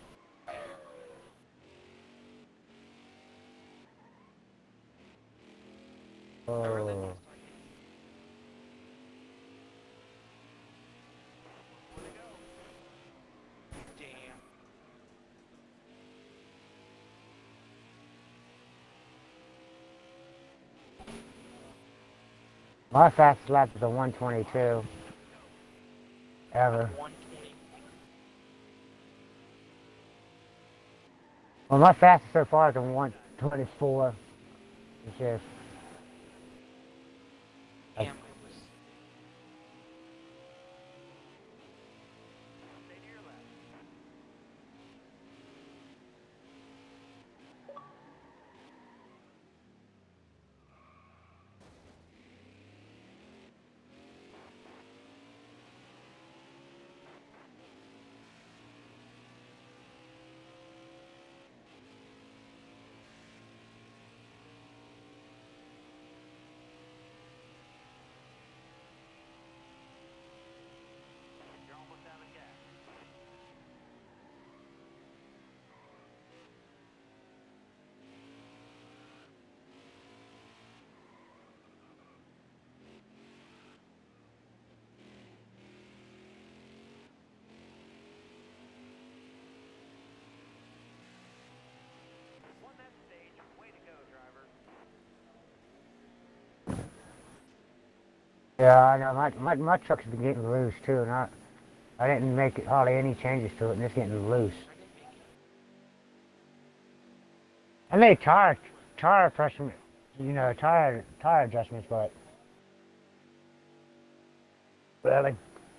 I really Oh. want to start getting. Damn. My fastest lap is a one twenty-two. Ever. one twenty. Well, my fastest so far is a one twenty-four. It's just, Damn, I was. Stay to your left. You're almost out of gas. Won that stage. Way to go, driver. yeah, I know, my, my, my truck's been getting loose too, and I, I didn't make it, hardly any changes to it, and it's getting loose. I made tire, tire adjustment, you know, tire, tire adjustments, but really,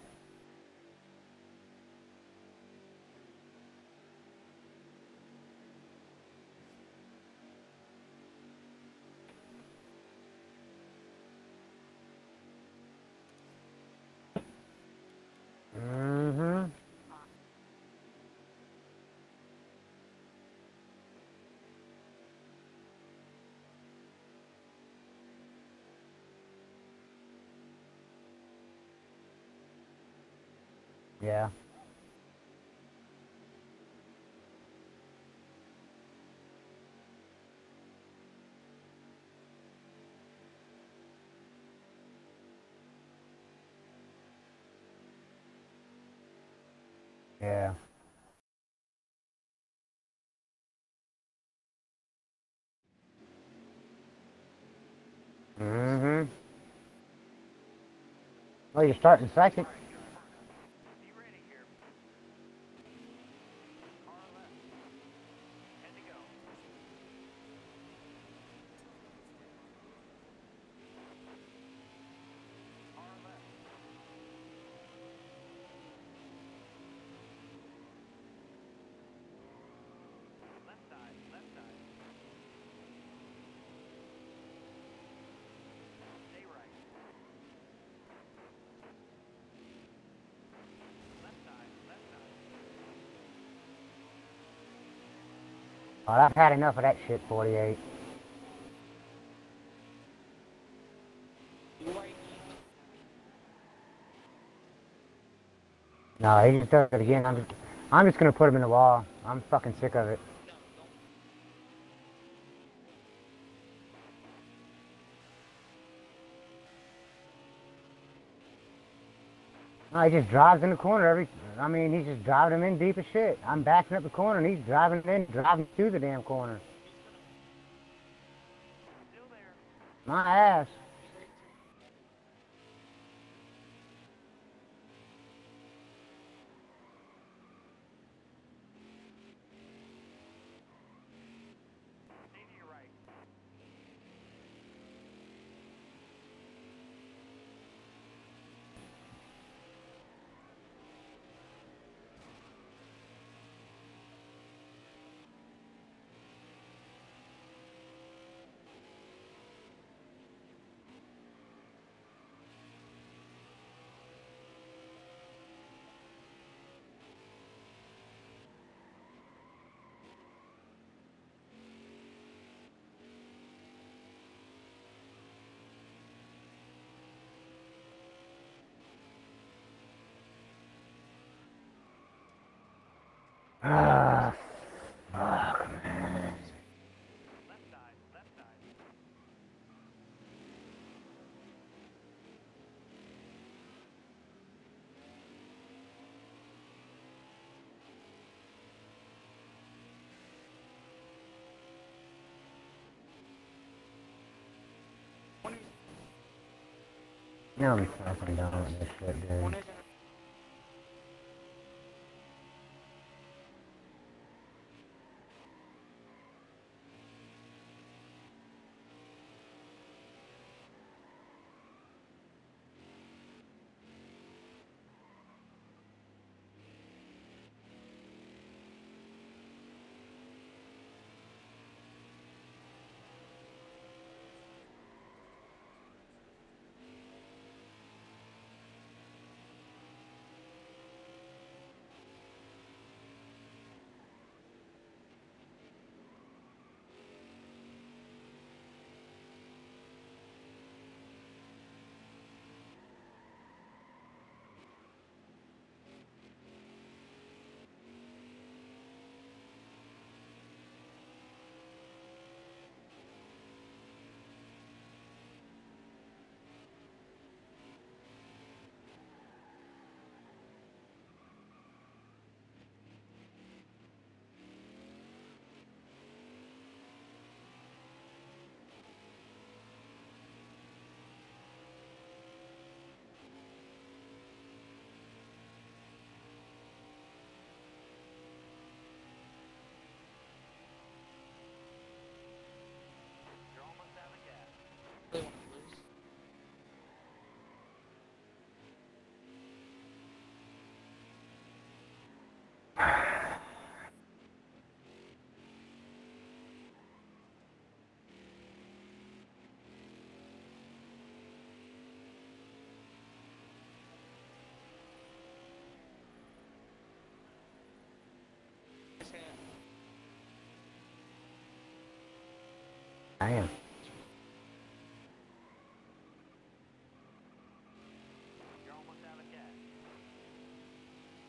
mm-hmm. Yeah. Yeah. Mm-hmm. Well, you're starting second. Be ready here. Car left. Head to go. Car left. Left side, left side. Stay right. Left side, left side. Oh, I've had enough of that shit, forty-eight. No, he just does it again. I'm just, I'm just gonna put him in the wall. I'm fucking sick of it. No, he just drives in the corner every. I mean, he's just driving him in deep as shit. I'm backing up the corner and he's driving in, driving through the damn corner. Still there. My ass. Stay to your right. Ah, fuck, man. Left side, left side. No, I'm fucking done with this shit, dude. You're almost out of gas. Damn. You're almost out of gas.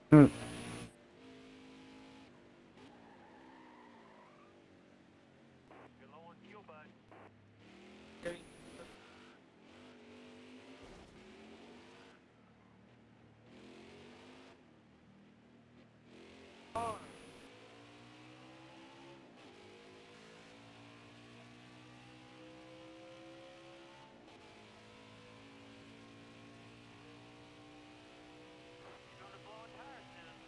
Hmm. You're low on fuel, bud. You're gonna blow a tire soon.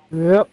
Yep.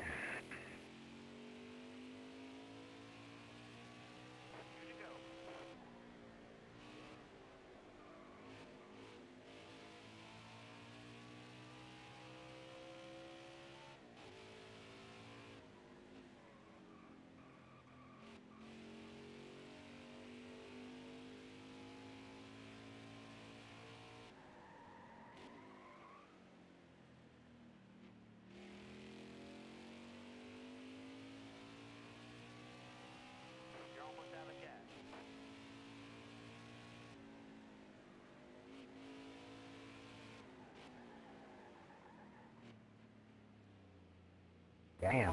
You're almost out of gas. Damn.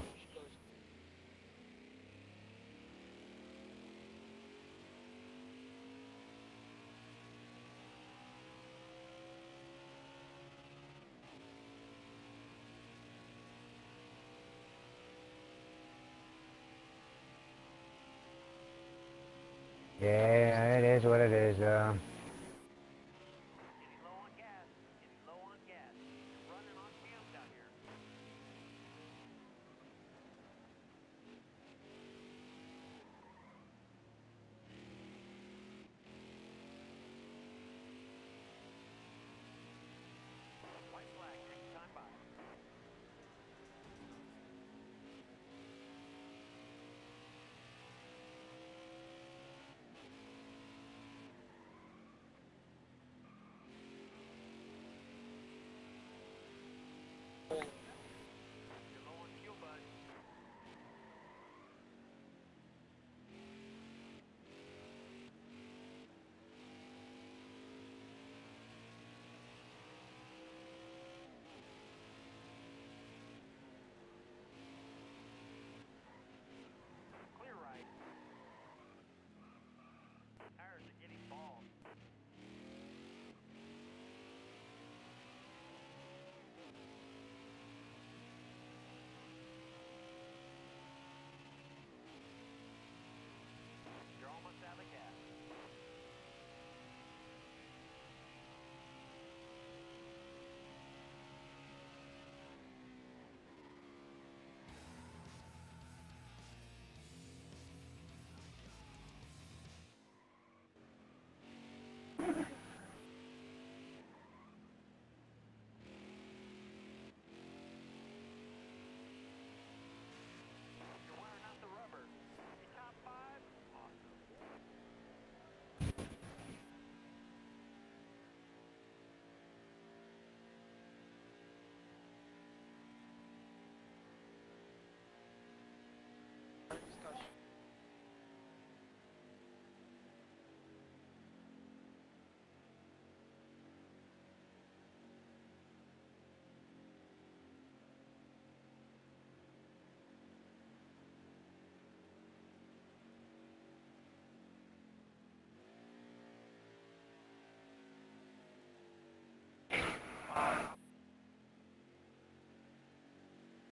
Yeah, it is what it is, uh.